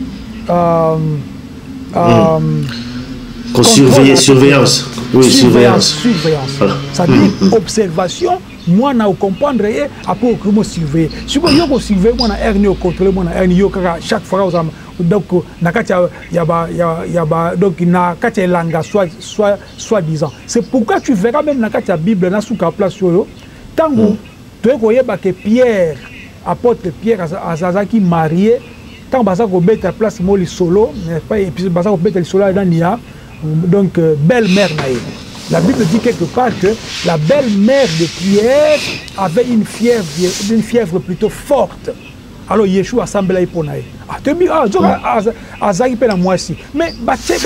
surveillance. Oui, surveillance. Voilà. Ça dit observation, moi, je comprends après comment surveiller. Si vous voulez surveiller, moi, je vais contrôler, moi, chaque fois, donc, donc, soi-disant. C'est pourquoi tu verras même dans la Bible, dans la place, tant que Pierre, apôtre Pierre, Azazaki marié, tant que tu as place, moi, solo, et puis, tu as solo dans l'IA. Donc, belle-mère naïe. La Bible dit quelque part que la belle-mère de Pierre avait une fièvre plutôt forte. Alors, Yeshua assemble là pour naïe. Ah, tu dis, Azaki pe na moi aussi. Mais,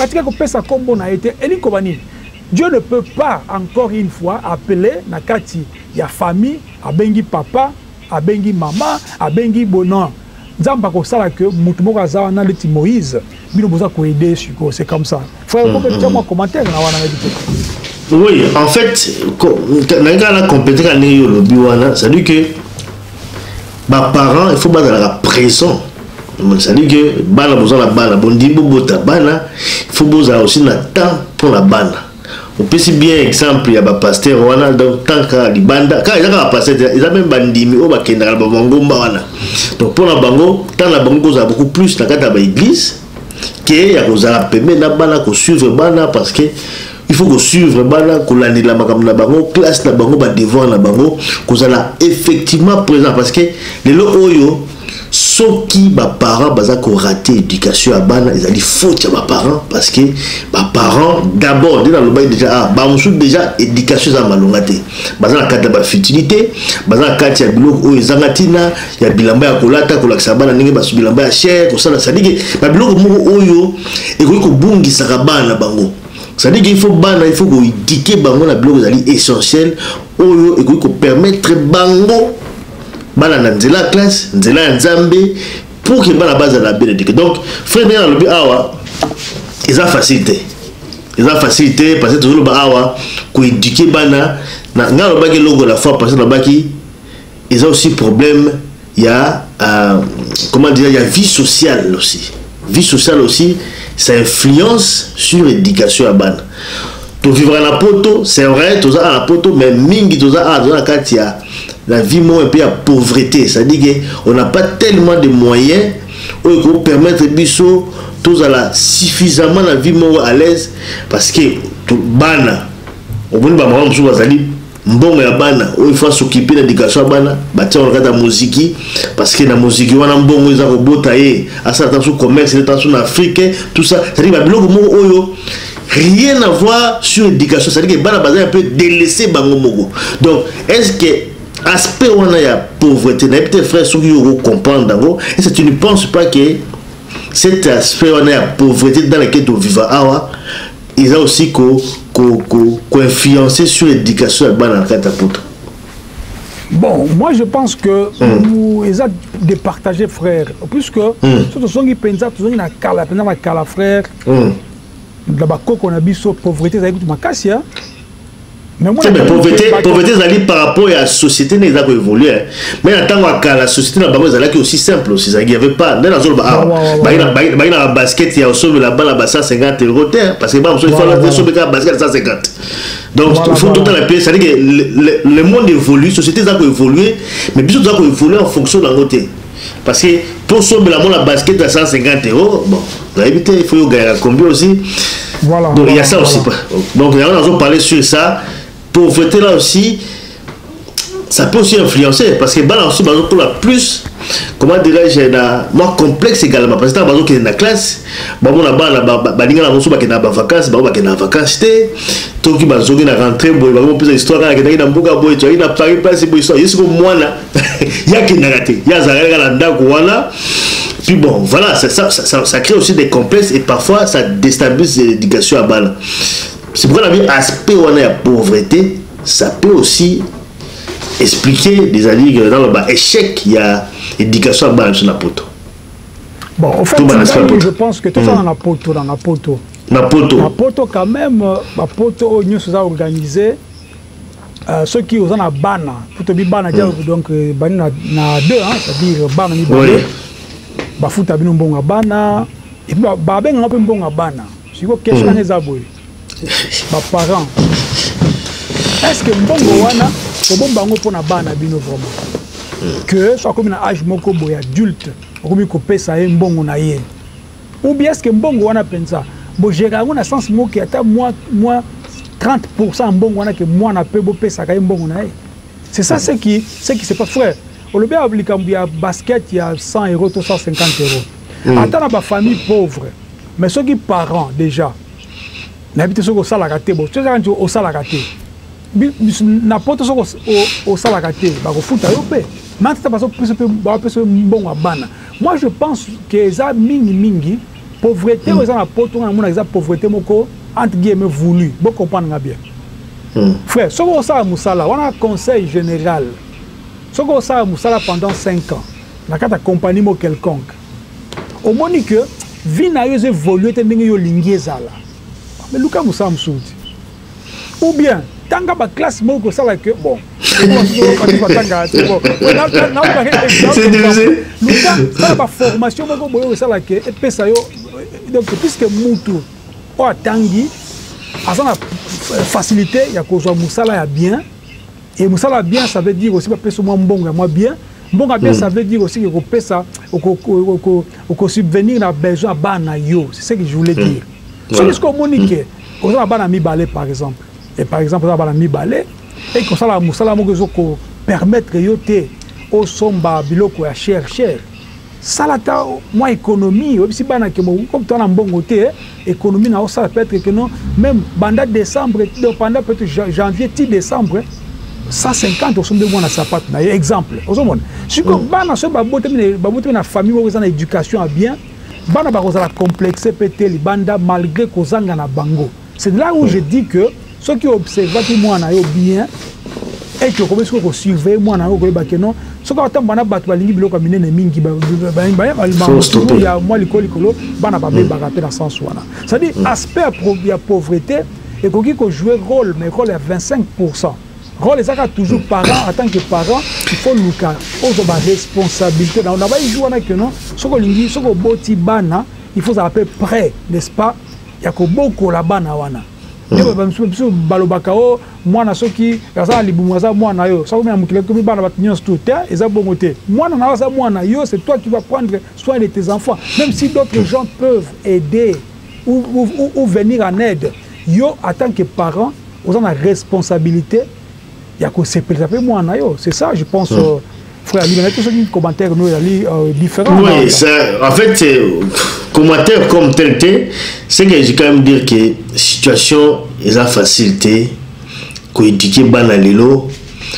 Dieu ne peut pas, encore une fois, appeler Nakati, il y a famille, à Bengi papa, à Bengi maman, à Bengi bonan. Nzamba ko sala que mutumo kazawa na leti Moïse bino boza ko aider suko c'est comme ça frère comment moi commentaire na wana ngadi. Oui en fait nanga la compétence na yo lobi wana ça dit que ba parents il faut pas dans la présent ça dit que bana boza la bana bondi bobota bana il faut boza aussi na temps pour la bana. On peut si bien exemple il y a ba pasteur wana donc tant que libanda quand il y a ba pasteur ils a même bandimi o ba kenda ba ngomba wana donc pour la bango tant la bango ça beaucoup plus na kata ba église que ya kozala pembe na bana ko suivre bana parce que il faut que suivre bana ko landela makambo na bango classe na bango ba devoir na bango kozala effectivement présent parce que les lo oyo soki ba parents baza ko rater éducation à bana ils allaient faute ya ba parents parce que ba parents d'abord dans le bail déjà ba musu déjà éducation za malongate baza na kata ba futilité baza na kata ya biloko oyo zangatina ya bilamba ya kolata kolakisa bana ndenge ba bilamba ya cher ko sala sadiki ba biloko moko oyo e ko bungisa ka bana bango c'est-à-dire qu'il faut bana il faut ko éduquer bango na biloko zali essentiel oyo e ko permettre bango bana na nzela classe nzela nzambe pour que bana base la bénédiction donc frère bien le awa ils ont facilité parce que toujours ba awa ko éduquer bana na ngalo baki logo la fois parce que na baki ils ont aussi problème il y a comment dire il y a vie sociale aussi ça influence sur l'éducation à bana to vivre à la poto c'est vrai to za à la poto mais mingi to za a katia la vie moins un peu à pauvreté, c'est-à-dire qu'on n'a pas tellement de moyens pour permettre biso tous à la suffisamment la vie moins à l'aise parce que tout bana au bout de ma maman bazali mbongo ya bana il faut s'occuper de l'éducation bana batia on regarde la musique parce que la musique wana mbongo za robota à ça attention commerce attention Afrique tout ça c'est-à-dire biloko mo oyo rien à voir sur l'éducation c'est-à-dire que bana bazali un peu délaissé bango moko donc est-ce que aspect où on a la pauvreté, peut-être frère ceux qui comprendre d'abord, et si tu ne penses pas que cet aspect où on a la pauvreté dans laquelle tu vis ils ont aussi influencé sur l'éducation de la catapult. Bon, moi je pense que ça départager frère puisque surtout son qui pensa tout na kala frère là-bas qu'on a biso pauvreté ça écoute ma cassia mais moi pauvreté zali par rapport à la société n'est pas évolué mais en tant que la société na bango zalaki aussi simple aussi ça il y avait pas dans la zone ba basket il y a aussi la balle à 150 € parce que il faut la sur le basket 150 donc il faut tout le temps ça dit que le monde évolue société ça évoluer mais bien sûr ça évoluer en fonction de la côté parce que pour sauver la basket à 150 €, bon il faut gagner combien aussi. Voilà, donc il y a ça aussi. Donc nous avons parlé sur ça. Pauvreté là aussi, ça peut aussi influencer parce que là aussi, pour la plus, comment dirais-je, moi complexe également parce que dans la classe, on a vacances, tout qui va rentrer, plus d'histoire, il y a Paris place, histoire, il y a qui n'a raté, il y a puis bon, voilà, ça crée aussi des complexes et parfois ça déstabilise l'éducation à balle. C'est pourquoi on a aspect où on a la pauvreté, ça peut aussi expliquer des alliés que dans le bas échec, il y a l'éducation à balle sur la poto. Bon, en fait, je pense que tout ça dans la poto. La poto quand même, la poto, nous sommes organisés. Ceux qui ont la bana, pour te dire bana, donc bana na deux, c'est-à-dire bana ni bana. Bafuta bino mbonga bana et puis babenga ngape mbonga bana siko question neza boy ba parents est-ce que mbongo wana ko bomba ngo pona bana bino vraiment que soit comme na âge moko boy adulte okomi ko pesa ye mbongo na ye ou bien est-ce que mbongo wana pensa bo gérer ngo na sens moko ata moi 30% mbongo wana que moi na pe bo pesa ka mbongo na ye c'est ça ce qui c'est pas frère. Au lieu de la basket, il y a 100 €, 150 €. Attends, dans la famille pauvre, mais ceux qui parents déjà, n'habitent pas au salagaté, ceux qui ont au salagaté, n'importe au salagaté, ils vont foutre à l'opé. Maintenant, moi, je pense que ça mingi, pauvreté, ils ont la pauvreté, entre guillemets, voulu. Vous comprenez bien. Frère, ce qu'on a on a un conseil général. Ce qu'on a Moussala pendant 5 ans, dans la compagnie quelconque, au moment que vie n'a pas évolué, mais Lucas Moussa Moussouti. Ou bien, tant que la classe moko ça que bon. C'est Lucas, ça la formation moko ça la que et ça yo donc puisque Moutou o tangi a ça facilité il y a cause Moussala ya bien. Et Moussala bien, ça veut dire aussi que moi mbonga moi bien. Mbonga bien, ça veut dire aussi que pesa au subvenir à besoin bana yo. C'est ce que je voulais dire. C'est ce qu'on monique. On a bana mi balé par exemple. Et par exemple, on a bana mi balé et comme ça la Moussala mo permettre yo te au somba biloko ya cher. Ça la ta moi économie, aussi bana que comme tu as mbongo te économie na ça peut être que non même pendant décembre pendant peut-être janvier décembre 150 au somme de moi na sapat na exemple ozomona siko bana so babote na famille ko na éducation à bien bana ba ko za complexer pété li banda malgré ko zanga na bango c'est là où je dis que ceux qui observent que moi na yo bien et que comment est-ce qu'on surveille moi na yo ko ba que non ce qu'on attend bana ba to balingi biloko minene mingi ba il y a moi likolo bana ba ba rapper dans sens wana ça dit aspect ya pauvreté et ko jouer rôle mais rôle à 25%. Rôle ça toujours parent en tant que parent il faut nous aux responsabilité on a pas jouer que non ce que lingi ce que boti bana il faut à peu près n'est-ce pas il y a beaucoup la bana wana biso balobaka o mwana soki kaza libumwaza mwana yo ça comme mukile comme bana batinyo tout eza bongo te mwana na waza mwana yo c'est toi qui vas prendre soin de tes enfants même si d'autres gens peuvent aider ou venir en aide yo en tant que parent vous avez la responsabilité. Il y a que c'est moi c'est ça je pense frère Ali mais tous ces commentaires nous différents oui ça en fait commentaire comme tel c'est que j'ai quand même dire que situation est la facilité qu'on éduquer banalelo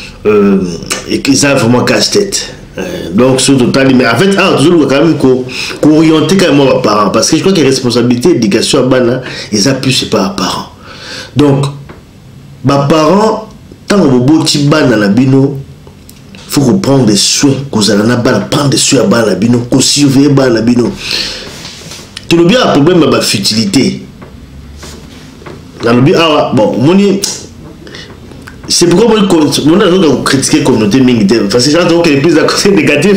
et que ça vraiment casse-tête donc sur total mais en fait toujours quand même qu'orienter quand même aux parents parce que je crois que la responsabilité d'éducation à bana et ça plus c'est pas parents donc ma parents tant que vous boti bana la bino faut qu'on prenne des soins, qu'on allait prendre des soins à Balabino, qu'on surveille Balabino. Tu le bien un problème de la futilité. Dans le bien, bon, c'est pourquoi moi je critiquer la communauté militaire. Parce que j'ai entendu qu'elle est plus d'un côté négatif.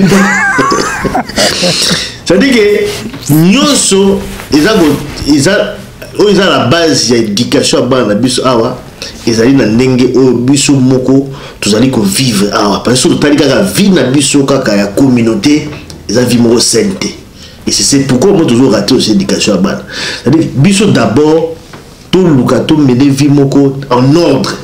C'est-à-dire que nous, ils ont la base de l'éducation à Balabino. Ils allaient dans Nenge au biso moko tous allez vivre parce que tout ali kaka vie na biso kaka ya communauté ils a vie moko sainte et c'est pourquoi moi toujours raté aussi éducation à bana c'est-à-dire biso d'abord tout lukato mener vie moko en ordre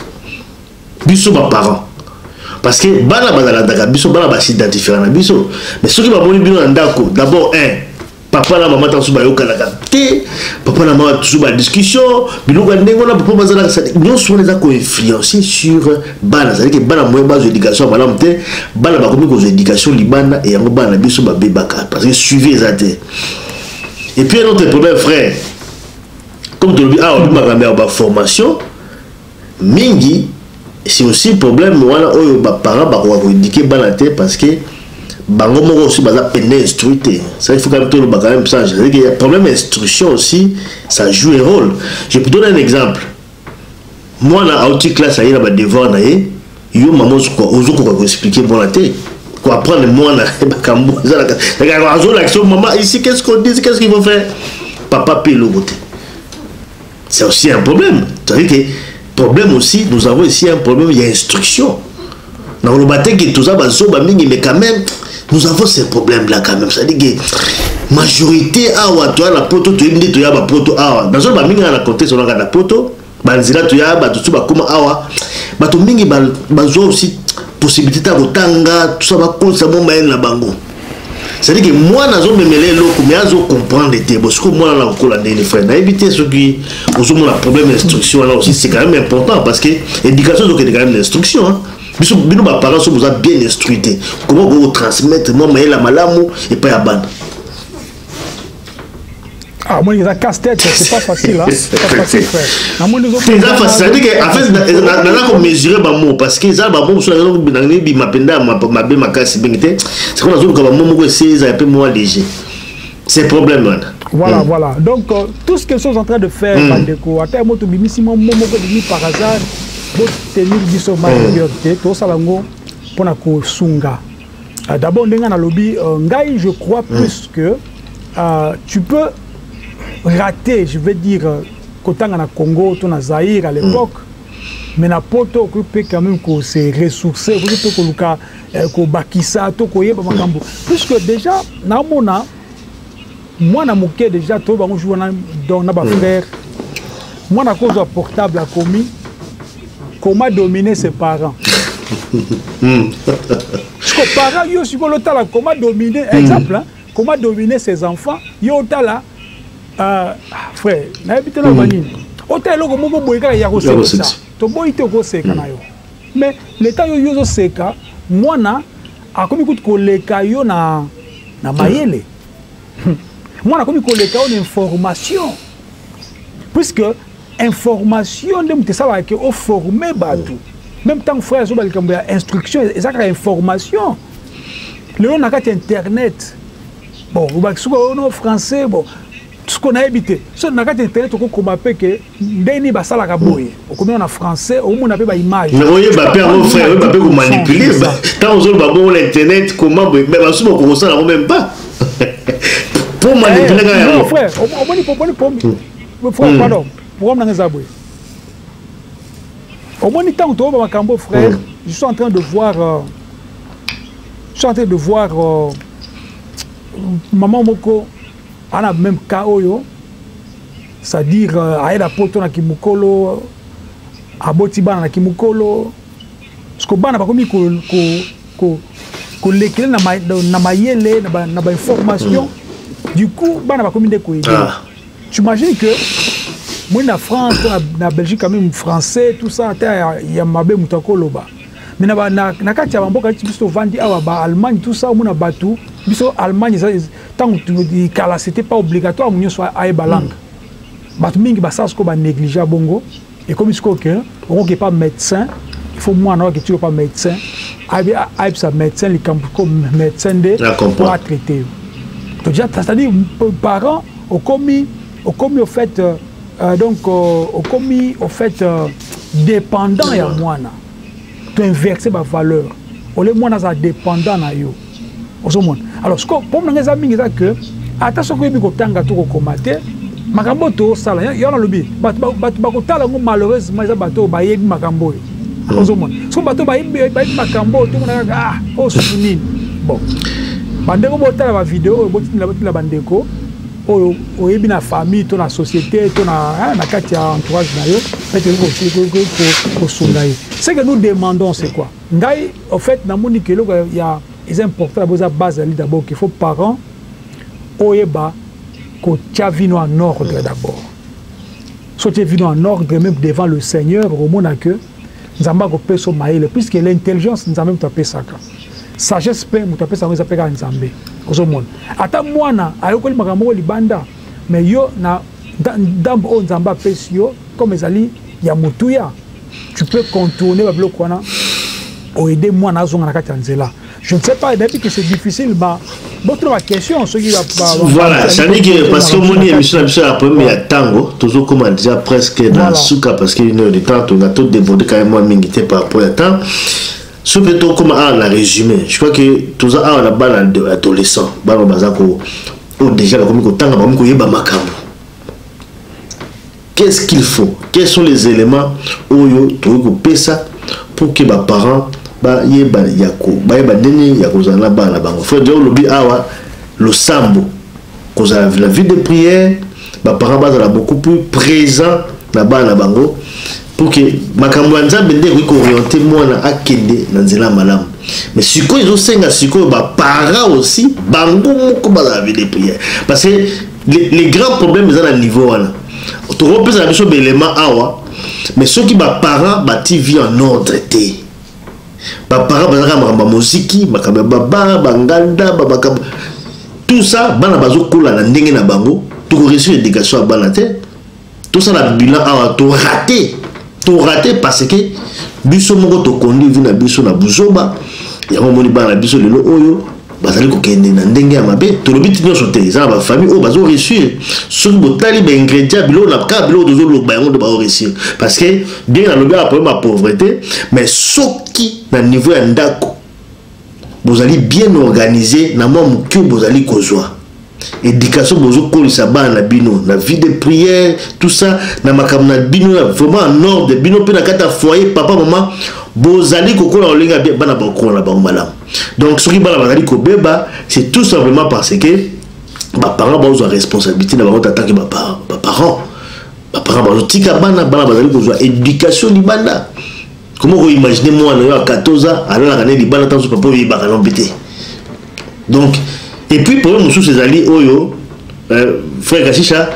biso ba parents parce que bana bazala daka biso bana ba s'identifier na biso mais ceux qui va moni bino ndako d'abord papa na maman tansu ba yokalaka te papa na maman toujours ba discussion biloko ndenge na papa bazala nous sommes les ko influencer sur bana c'est à dire que bana moyen base éducation bana mte bana ba komi ko éducation libana et yango bana biso ba bebaka parce que suivez ça te et puis un autre problème frère comme tu le dis on m'a ba formation mingi c'est aussi problème wana oyo ba parents ba ko éduquer bana te parce que bango moko aussi baza peine instruité ça il faut quand même ça c'est-à-dire qu'il y a problème d'instruction aussi ça joue un rôle je peux donner un exemple moi na autre classe aïe na ba devoir na ye yo maman ozoko ko expliquer bon la té ko apprendre moi na ba kambo ça la l'action maman ici qu'est-ce qu'on dit qu'est-ce qu'il faut faire papa paye le côté c'est aussi un problème c'est-à-dire que problème aussi nous avons ici un problème il y a instruction dans le bâtiment qui tout ça bazo ba mingi mais quand même nous avons ces problèmes là quand même ça dit que majorité awa toi la poto tu ndi to ya ba poto awa dans le mingi na côté sur la poto banzira to ya ba tout ba kuma awa ba to mingi bazo aussi possibilité ta kotanga tout ça ba konsa mo mayen na bango c'est dire que moi nazo memele loko mais azo comprendre te parce que moi na ko la ndeni frère na éviter ce qui ozo mo la problème d'instruction là aussi c'est quand même important parce que éducation donc c'est quand même l'instruction hein. Bino ba parents sont bien instruits. Comment vous transmettre moi mais la malamu et pas à ban. Ah moi ils a casse-tête c'est pas facile hein. C'est pas facile frère. C'est ça facile c'est que en fait na ko mesurer ba mot parce que ça ba mot sur na bi mapenda ma be makasi bingite c'est qu'on a zone comme mot ko c'est un peu moins léger. C'est problème là. Voilà donc tout ce qu'ils sont en train de faire Bandeko à terme to bimisi mo ko bimi par hasard tenir biso majorité to salango pona ko sunga d'abord ndenga na lobby ngai je crois plus que tu peux rater je veux dire kotanga na Congo to na Zaïre à l'époque mais na poto ko peut quand même ko se ressourcer ko peut ko luka ko bakisa to ko yeba makambo puisque déjà na mona moi na moké déjà to bango jouer na ba frère moi na cause portable a commis comment dominer ses parents. Parce que parents, yo si l'autre là comment dominer exemple comment dominer ses enfants, yo là frère, na habité la banine. Autant là comme boy ka ya ko ça. To boy te ko seka na yo. Mais l'état yo zo seka, moi na a comme écoute ko leka yo na mayele. Moi na comme ko leka on information. Puisque information de muté ça va que au former batou même tant frère so balikambo ya instruction ezaka information le on a carte internet bon ou ba suko no français bon tout ce qu'on a habité so na carte internet ko koma pe que ndeni ba sala ka boye o komi na français au monde appelle ba image mais oye ba père mon frère ba pe ko manipuler tant aux ba bon l'internet comment mais ba suko ko ça même pas pour manipuler ga non frère au moni frère pardon pourquoi on a zaboué au moins temps où ma cambo frère je suis en train de voir maman moko on a même kaoyo c'est-à-dire aida poto na kimukolo aboti bana na kimukolo parce que bana ba komi ko lekele na mayele na ba information du coup bana ba komi de ko aider tu imagines que moi na France na Belgique quand même français tout ça il y a mabe mutakoloba mais na kati ya mboka biso vandi awa ba Allemagne tout ça mona batu biso Allemagne ça tant que kala c'était pas obligatoire munyo soit aeba langue batu mingi ba sas ko ba négliger bongo et comme isko que on est pas médecin il faut moi que tu pas médecin aïe ça médecin les comme médecin de pour traiter c'est-à-dire parents au commis au fait donc au commis au fait dépendant ya moi na tu inverser ma valeur au les moi na dépendant na yo alors ce que pour les amis c'est que attention que biko tanga to ko komate makambo to sala yo na lobi bat ko tala ngo malheureusement za bato ba yebi makambo ozomona so bato ba yebi makambo to na ah o sunini bon bandeko botala ba vidéo botinela botila bandeko o yebi na famille to na société to na kati ya entourage na yo fait ko sundaye ce que nous demandons c'est quoi ngai en fait na moni que il y a c'est important la base d'abord qu'il faut parents oyeba ko tia vino en ordre d'abord. So tia vino en ordre même devant le Seigneur au monde que nzamba ko peso maïle puisque l'intelligence nzamba mutape saka. Sagesse pe mutape saka mutape ka nzambe. Ozo monde. Ata mwana ayokoli makambo libanda mais yo na ndambo o nzamba pesio comme ezali ya mutuya. Tu peux contourner ba bloc wana o aider mwana azonga na kati ya nzela. Je ne sais pas, depuis que c'est difficile, votre question, ce qui va... Voilà, ça dit que parce que mon émission la première tango, toujours comme déjà presque dans le souka, parce qu'il y a une heure de temps, on a tout débordé quand même moins mingité par rapport à temps. Ce plutôt comme la résumé, je crois que tout ça, on a balle adolescent, balle bazako, déjà comme au tango, comme qu'on y ba makambo. Qu'est-ce qu'il faut? Quels sont les éléments où yo trouve que pesa pour que les parents ba yeba yako ba yeba nini ya kozala bana bango faut dire lobi awa le sambo kozala la vie de prière ba parents bazala beaucoup plus présent na bana bango pour que makambo nzambe ndeko ko orienter mwana akende na nzela malamu mais siko izo senga siko ba parents aussi bango moko bazala vie de prière parce que les grands problèmes dans le niveau là to repose la biso élément awa mais ceux qui ba parents bati vie en ordre té parents bazaka muziki baba banganda babaka tout ça bana bazokola na ndenge na bango to réussir l'éducation à bana té tout ça la bilan a to raté parce que biso moko to kondi vina biso na buzoba ya moni bana biso lelo oyo bazali ko kende na ndenge ya mabe to lobi tinyo sote za ba famille o bazo réussir sur botali ba ingrédients bilo na ka bilo dozo lo ba ngo ba réussir parce que bien na lobi a problème à pauvreté mais soki na niveau ya ndako bozali bien organisé na mwa mukyo bozali kozwa éducation bozo kolisa bana bino na vie de prière tout ça na makambo na bino vraiment en ordre bino pe na kata foyer papa maman bozali kokola olinga bien bana bakola ba malamu donc ce qui bana bazali ko beba c'est tout simplement parce que ba parents ba ozo responsabilité na ba attaquer ba parents bazo tika bana bazali kozwa éducation libanda. Comment vous imaginez moi à 14 ans alors la année libanda tant papa il ba l'embêter. Donc et puis pour nous ces alliés oyo frère Gachicha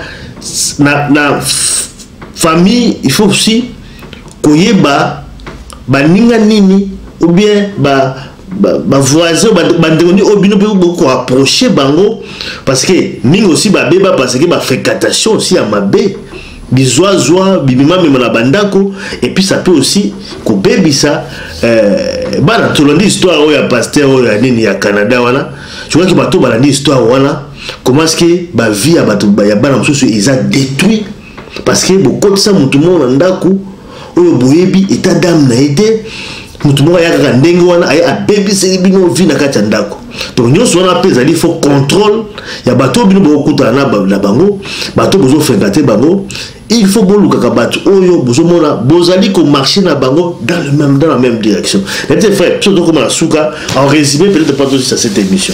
na famille il faut aussi koyeba baninga nini ou bien ba voisin ba ndengoni obino beaucoup approcher bango parce que ninga aussi ba beba parce que ba fréquentation aussi à mabe bizoazoa bimima même na bandako et puis ça peut aussi ko bebisa bana tolandi histoire oya pasteur oya nini ya Canada wana je crois que bato balandi histoire wana comment est-ce que ba vie ya bato ya bana mususu ils a détruit parce que beaucoup de ça mutu mo ndako oyo boyebi état d'âme na été mutu mo ya kaka ndenge wana ay a bebisa bino vie na kati ndako donc nyonso wana pesa il faut contrôle ya bato bino bokuta na bango bato bozo fréquenter bango il faut boluka kabato oyo bozo mona bozali ko marcher na bango dans la même direction. Les frères surtout comme la souka en résumé peut-être pas aussi à cette émission.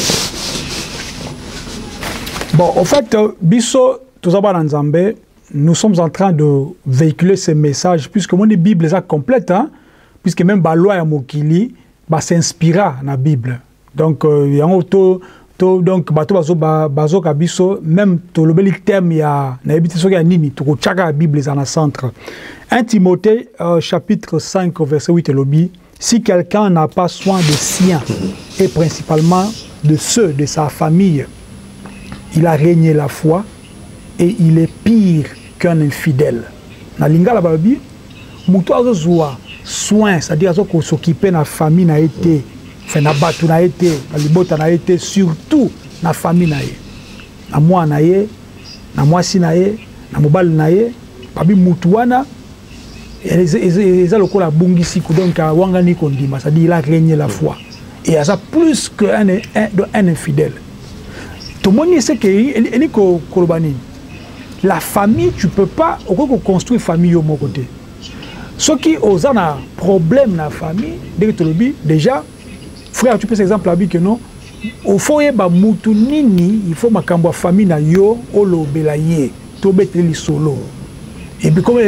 Bon en fait biso tous abana nzambe nous sommes en train de véhiculer ces messages puisque mon Bible est complète hein puisque même ba loi ya mokili ba s'inspira na Bible. Donc yango donc bato bazo kabiso même to lobeli terme ya na ebiti soki ya nini to kochaka Bible za na centre. 1 Timothée chapitre 5 verset 8 lobi si quelqu'un n'a pas soin de siens et principalement de ceux de sa famille il a régné la foi et il est pire qu'un infidèle. Na lingala babi muto azozwa soin, c'est-à-dire qu'on s'occuper de la famille, na été, enfin, na batu na été, na libota na été, surtout na famille na ye. Na moi na ye, na moi si na ye, na mobile na ye, babi mutuana, et ça le coup la bungisi, donc à wangani kondima, c'est-à-dire il a régné la foi. Et ça plus qu'un infidèle. Tout le monde sait que la famille, tu ne peux pas construire une famille au mon côté. Ceux qui ont un problème dans la famille, déjà, frère, tu peux par exemple dire que non, il faut que il faut que la famille na yo olo belaye, to beteli solo. Et puis comme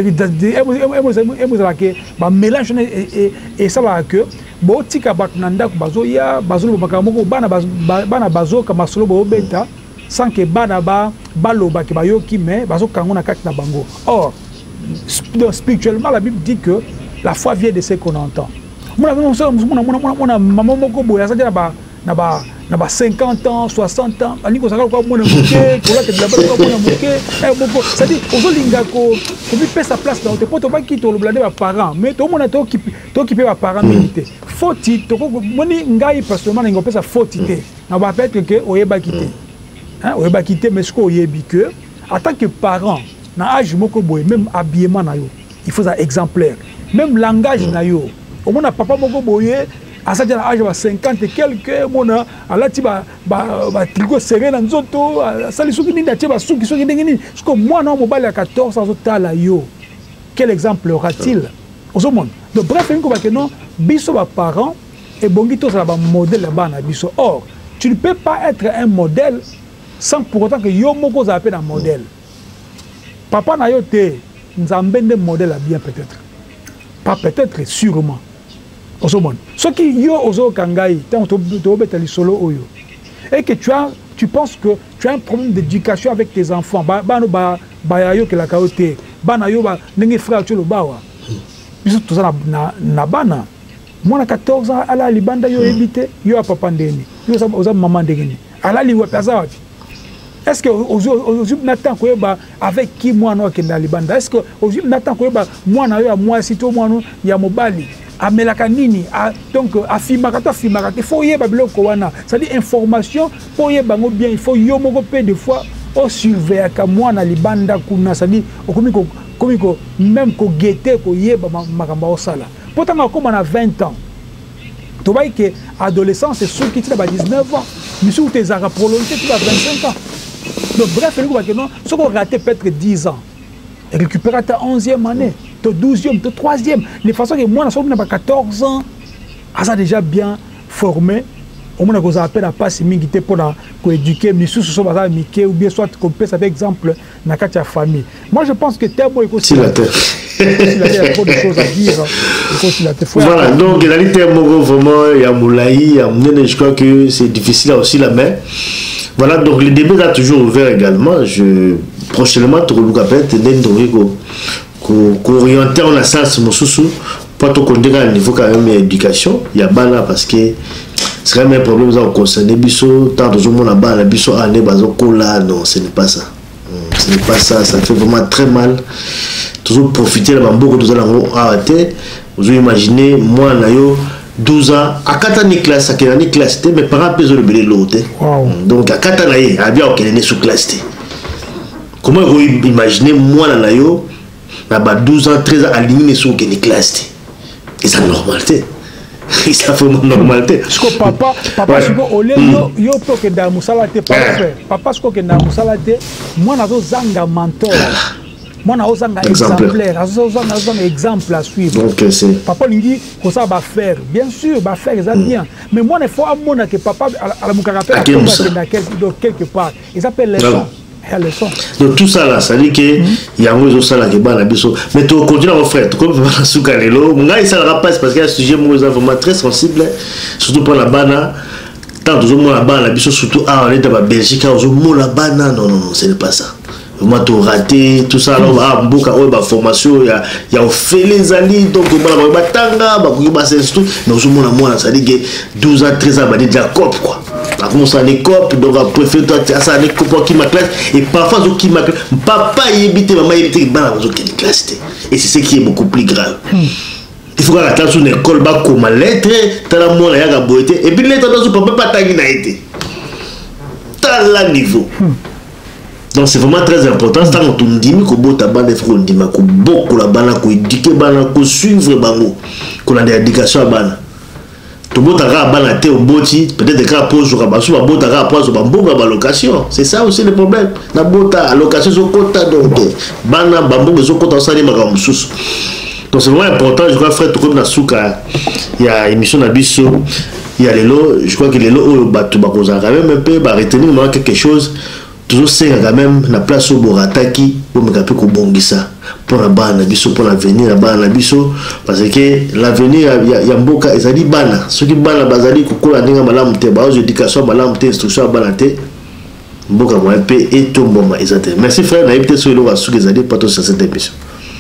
mélange et ça va que botika baknanda bazoya bazolo bakamoko bana bazoka masolo bobeta sans que bana baloba ke bayoki mais bazokango na kati na bango. Or spirituellement la Bible dit que la foi vient de ce qu'on entend. Maman moko boya ça dit na ba 50 ans 60 ans ani ko sakala ko mona moké ko la te la ba ko mona moké boko ça dit ozolinga ko bi pesa place na te poto ba ki to le blade ba parents mais to mona to ki pe ba parents milité faute to ko moni ngai personnellement ngo pesa faute té na ba peut-être que oyeba kité hein oyeba kité mais ce ko oyebi que en tant que parent na âge moko boy même habillement na yo il faut ça exemplaire même langage na yo au mona papa moko boye à ça âge de 50 et quelques mona ala ti ba trigo serré dans nzoto ça les souki ninda ti ba souki soki ndengini parce que moi non mobile à 14 ans tala yo quel exemple aura-t-il au monde donc bref ko ba que non biso ba parents et bongito ça ba modèle là-bas na biso or tu ne peux pas être un modèle sans pour autant que yo moko za appelle un modèle papa na yo te nzambe nde modèle a bien peut-être pas peut-être sûrement. Ce qui yo ozo kangai, solo oyo. Et que tu penses que tu as un problème d'éducation avec tes enfants. Yo que la kaote, yo nenge frère tu le bawa. Biso tout ça na bana. Moi na 14 ans ala libanda yo habité, yo a papa ndeni. Yo oza maman ndeni. Ala li wepeza wapi? Est-ce que aujourd'hui n'attend que avec qui moi no kenda libanda? Est-ce que aujourd'hui n'attend que moi na yo moi si to moi no ya mobali? Amelaka nini donc afimaka il faut yeba biloko wana c'est-à-dire information pour yeba ngo bien il faut yo moko pe des fois au surveiller ka mwana libanda kuna c'est-à-dire komiko même ko guetter ko yeba makamba osala potanga comme on a 20 ans to ba que adolescence c'est ceux qui tu as 19 ans mais si tu es à prolonger tu as 25 ans donc bref il faut que non ce qu'on raté peut-être 10 ans et récupérer ta 11e année ton 12e, ton 3e. De façon que moi, je n'ai pas 14 ans, ça déjà bien formé. Au moins, on appelle à passer mingi pour éduquer, mais sous ce ou bien soit qu'on peut par exemple dans la famille. Moi, je pense que tellement il faut il y a trop de choses à dire. Voilà, donc il y a des termes vraiment, il y a Moulaï, je crois que c'est difficile aussi la main. Voilà, donc le débat est toujours ouvert également. Prochainement, tu vas orienter en sens pas tout compter à niveau quand même éducation il y a bana parce que c'est quand même un problème ça concerne biso tant de gens là-bas biso année bazo kola non ce n'est pas ça ça fait vraiment très mal toujours profiter de beaucoup de gens arrêter vous imaginez moi na yo 12 ans à 4 ans classe à quelle année classe mais parents peuvent le belé l'autre donc à 4 ans là a bien aucune année sous classe comment vous imaginez moi na yo na 12 ans 13 ans aligné sur quelle classe et ça normalité et ça vraiment normalité parce que papa je peux au lieu yo pour que dans musalate papa ce que dans musalate moi nazo zanga mentor moi nazo zanga exemplaire nazo zanga exemple à suivre donc c'est papa lingi ko ça va faire bien sûr va faire ça bien mais moi il faut amona que papa à la mukaka quelque part il s'appelle les sons. Donc tout ça là, ça dit que il y a un réseau ça là qui bat la biso. Mais tu continues à faire, tu comme pas sous Canelo. Mon gars il ça le passe parce qu'il y a un sujet vraiment très sensible, surtout pour la bana. Tant toujours moi la bana la biso surtout on est dans la Belgique, on la bana non, ce n'est pas ça. Moi tout raté, tout ça là, mboka ba formation, il y a fait les alliés donc ba tanga, ba c'est tout. Mais on moi ça dit que 12 ans 13 ans ba déjà cop quoi. A commencé à l'école, donc à préférer ça à l'école qui m'a classe et parfois qui m'a papa y habite maman y habite dans la classe et c'est ce qui est beaucoup plus grave. il faut que tu une école ba comme lettre tala mona ya boité et puis lettre dans papa pas tangi na été tala niveau. Donc c'est vraiment très important ça quand on dit que bota bana faut ndima ko beaucoup la bana ko éduquer bana ko suivre bango ko na éducation bana. Tout le monde a balaté au boti, peut-être que pose au rabassou, à bota à pose au bambou à location. C'est ça aussi le problème. La bota à location sur quota donc bana bambou sur quota ça n'est pas comme sous. Donc c'est vraiment important. Je crois frère tout comme na souka, il y a émission nabiso, il y a les lots. Je crois que les lots au bateau bakoza quand même un peu retenir moi quelque chose. Toujours c'est quand même la place au borataki pour me caper ko bongisa. Pour la bana biso pour l'avenir la bana biso parce que l'avenir ya mboka ezali bana ceux qui bana bazali kokola ndinga malamu te ba éducation malamu te instruction bana te mboka mo pe et tout moment ezate. Merci frère na éviter sur le wasu ezali pas tout sur cette émission.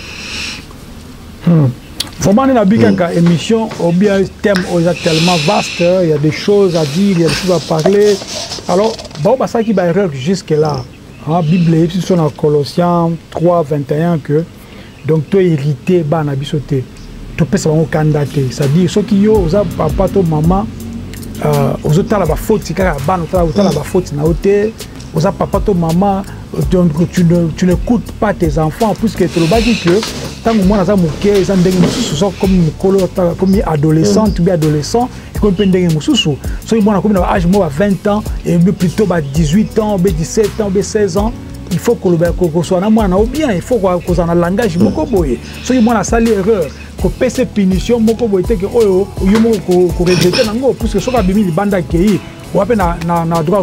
Vraiment na bikaka émission ou bien thème tellement vaste, il y a des choses à dire, il y a des choses à parler. Alors bon ça qui va erreur jusque là. La Bible est sur la Colossiens 3, 21 que donc tu es hérité bana bisoté tu peux savoir candidater c'est-à-dire ceux qui ont papa to maman aux autres la faute c'est car bana la faute na oté aux papa to maman donc tu n'écoutes pas tes enfants puisque tu le bas dit que tant que moi na moké ils ont des mususu comme adolescent ou bien adolescent et comme pendant mususu ceux qui bon comme âge moi 20 ans et plutôt 18 ans 17 ans 16 ans il faut que le soit na moi na bien il faut que ça na langage moko boye ceux qui moi na sali erreur ko pese punition moko boye te que oyo yo moko ko regretter nango puisque soka bimi libanda kei ou après na droit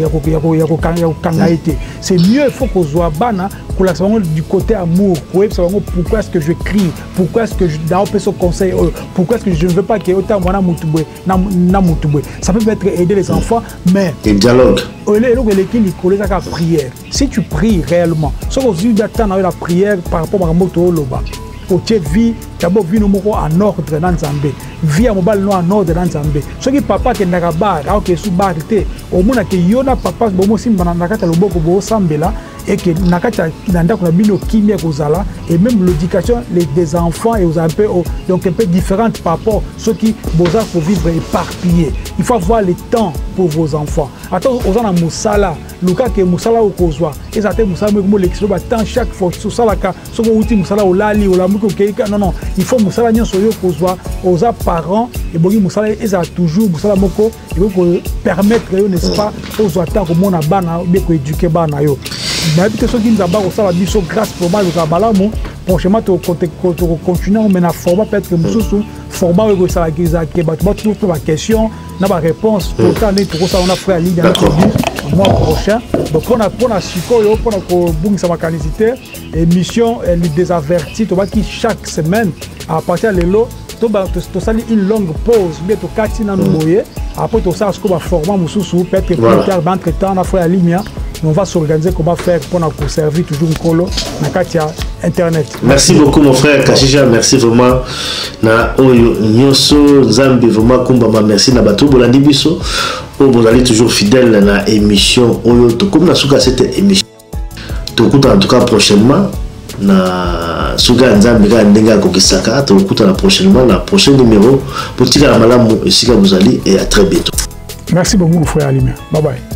c'est mieux il faut qu'on soit bana pour la du côté amour pourquoi est-ce que je crie pourquoi est-ce que je dans ce conseil pourquoi est-ce que je ne veux pas que autant moi na mutubwe ça peut être aider les enfants mais et dialogue la prière si tu pries réellement ce que vous d'attendre la prière par rapport à moto loba pour cette vie d'abord vie nous en ordre dans Nzambe vie à mobile nous en ordre dans Nzambe ce qui papa qui n'a pas bar ok sous barité au moins que yona papa bon si na kata loboko bo sambela et que na kata nanda ko bino kimia kozala et même l'éducation des enfants et aux un peu donc un peu différente par rapport ceux qui boza pour vivre éparpillé il faut avoir le temps pour vos enfants attends aux ana musala luka ke musala o kozwa et ça te musala mo l'exo ba temps chaque fois sur sala ka so ko uti musala o lali o la muko keika non il faut musala nyonso yo kozwa aux parents et bongi musala et ça toujours musala moko il faut permettre n'est-ce pas aux attentes comme on a bana bien ko éduquer bana yo mais que ceux qui nous abordent ça va dire grâce pour moi le balamu prochainement tu continuer mais na format peut-être que mususu format que ça qui ba toujours la question na ba réponse pourtant nous ça on a fait à ligne le mois prochain donc pour la sikoyo pour ko bungisa makanisité émission les désavertis tu vois qui chaque semaine à partir de l'eau tu sali une longue pause bien tu kati na boye après tu ça ce qu'on va former mususu peut-être que entre temps on a fait à ligne on va s'organiser comment faire pour nous conserver toujours un colo na katia internet. Merci beaucoup mon frère Kashisha, merci vraiment na oyo nyoso Nzambe vraiment kumba merci na bato bolandi biso vous allez toujours fidèle na émission oyo to comme na suka cette émission to kuta en tout cas prochainement na suka Nzambe ka ndenga ko kisaka to kuta prochainement na prochain numéro pour tika la malamu et sika vous allez et à très bientôt. Merci beaucoup mon frère Alimia. Bye bye.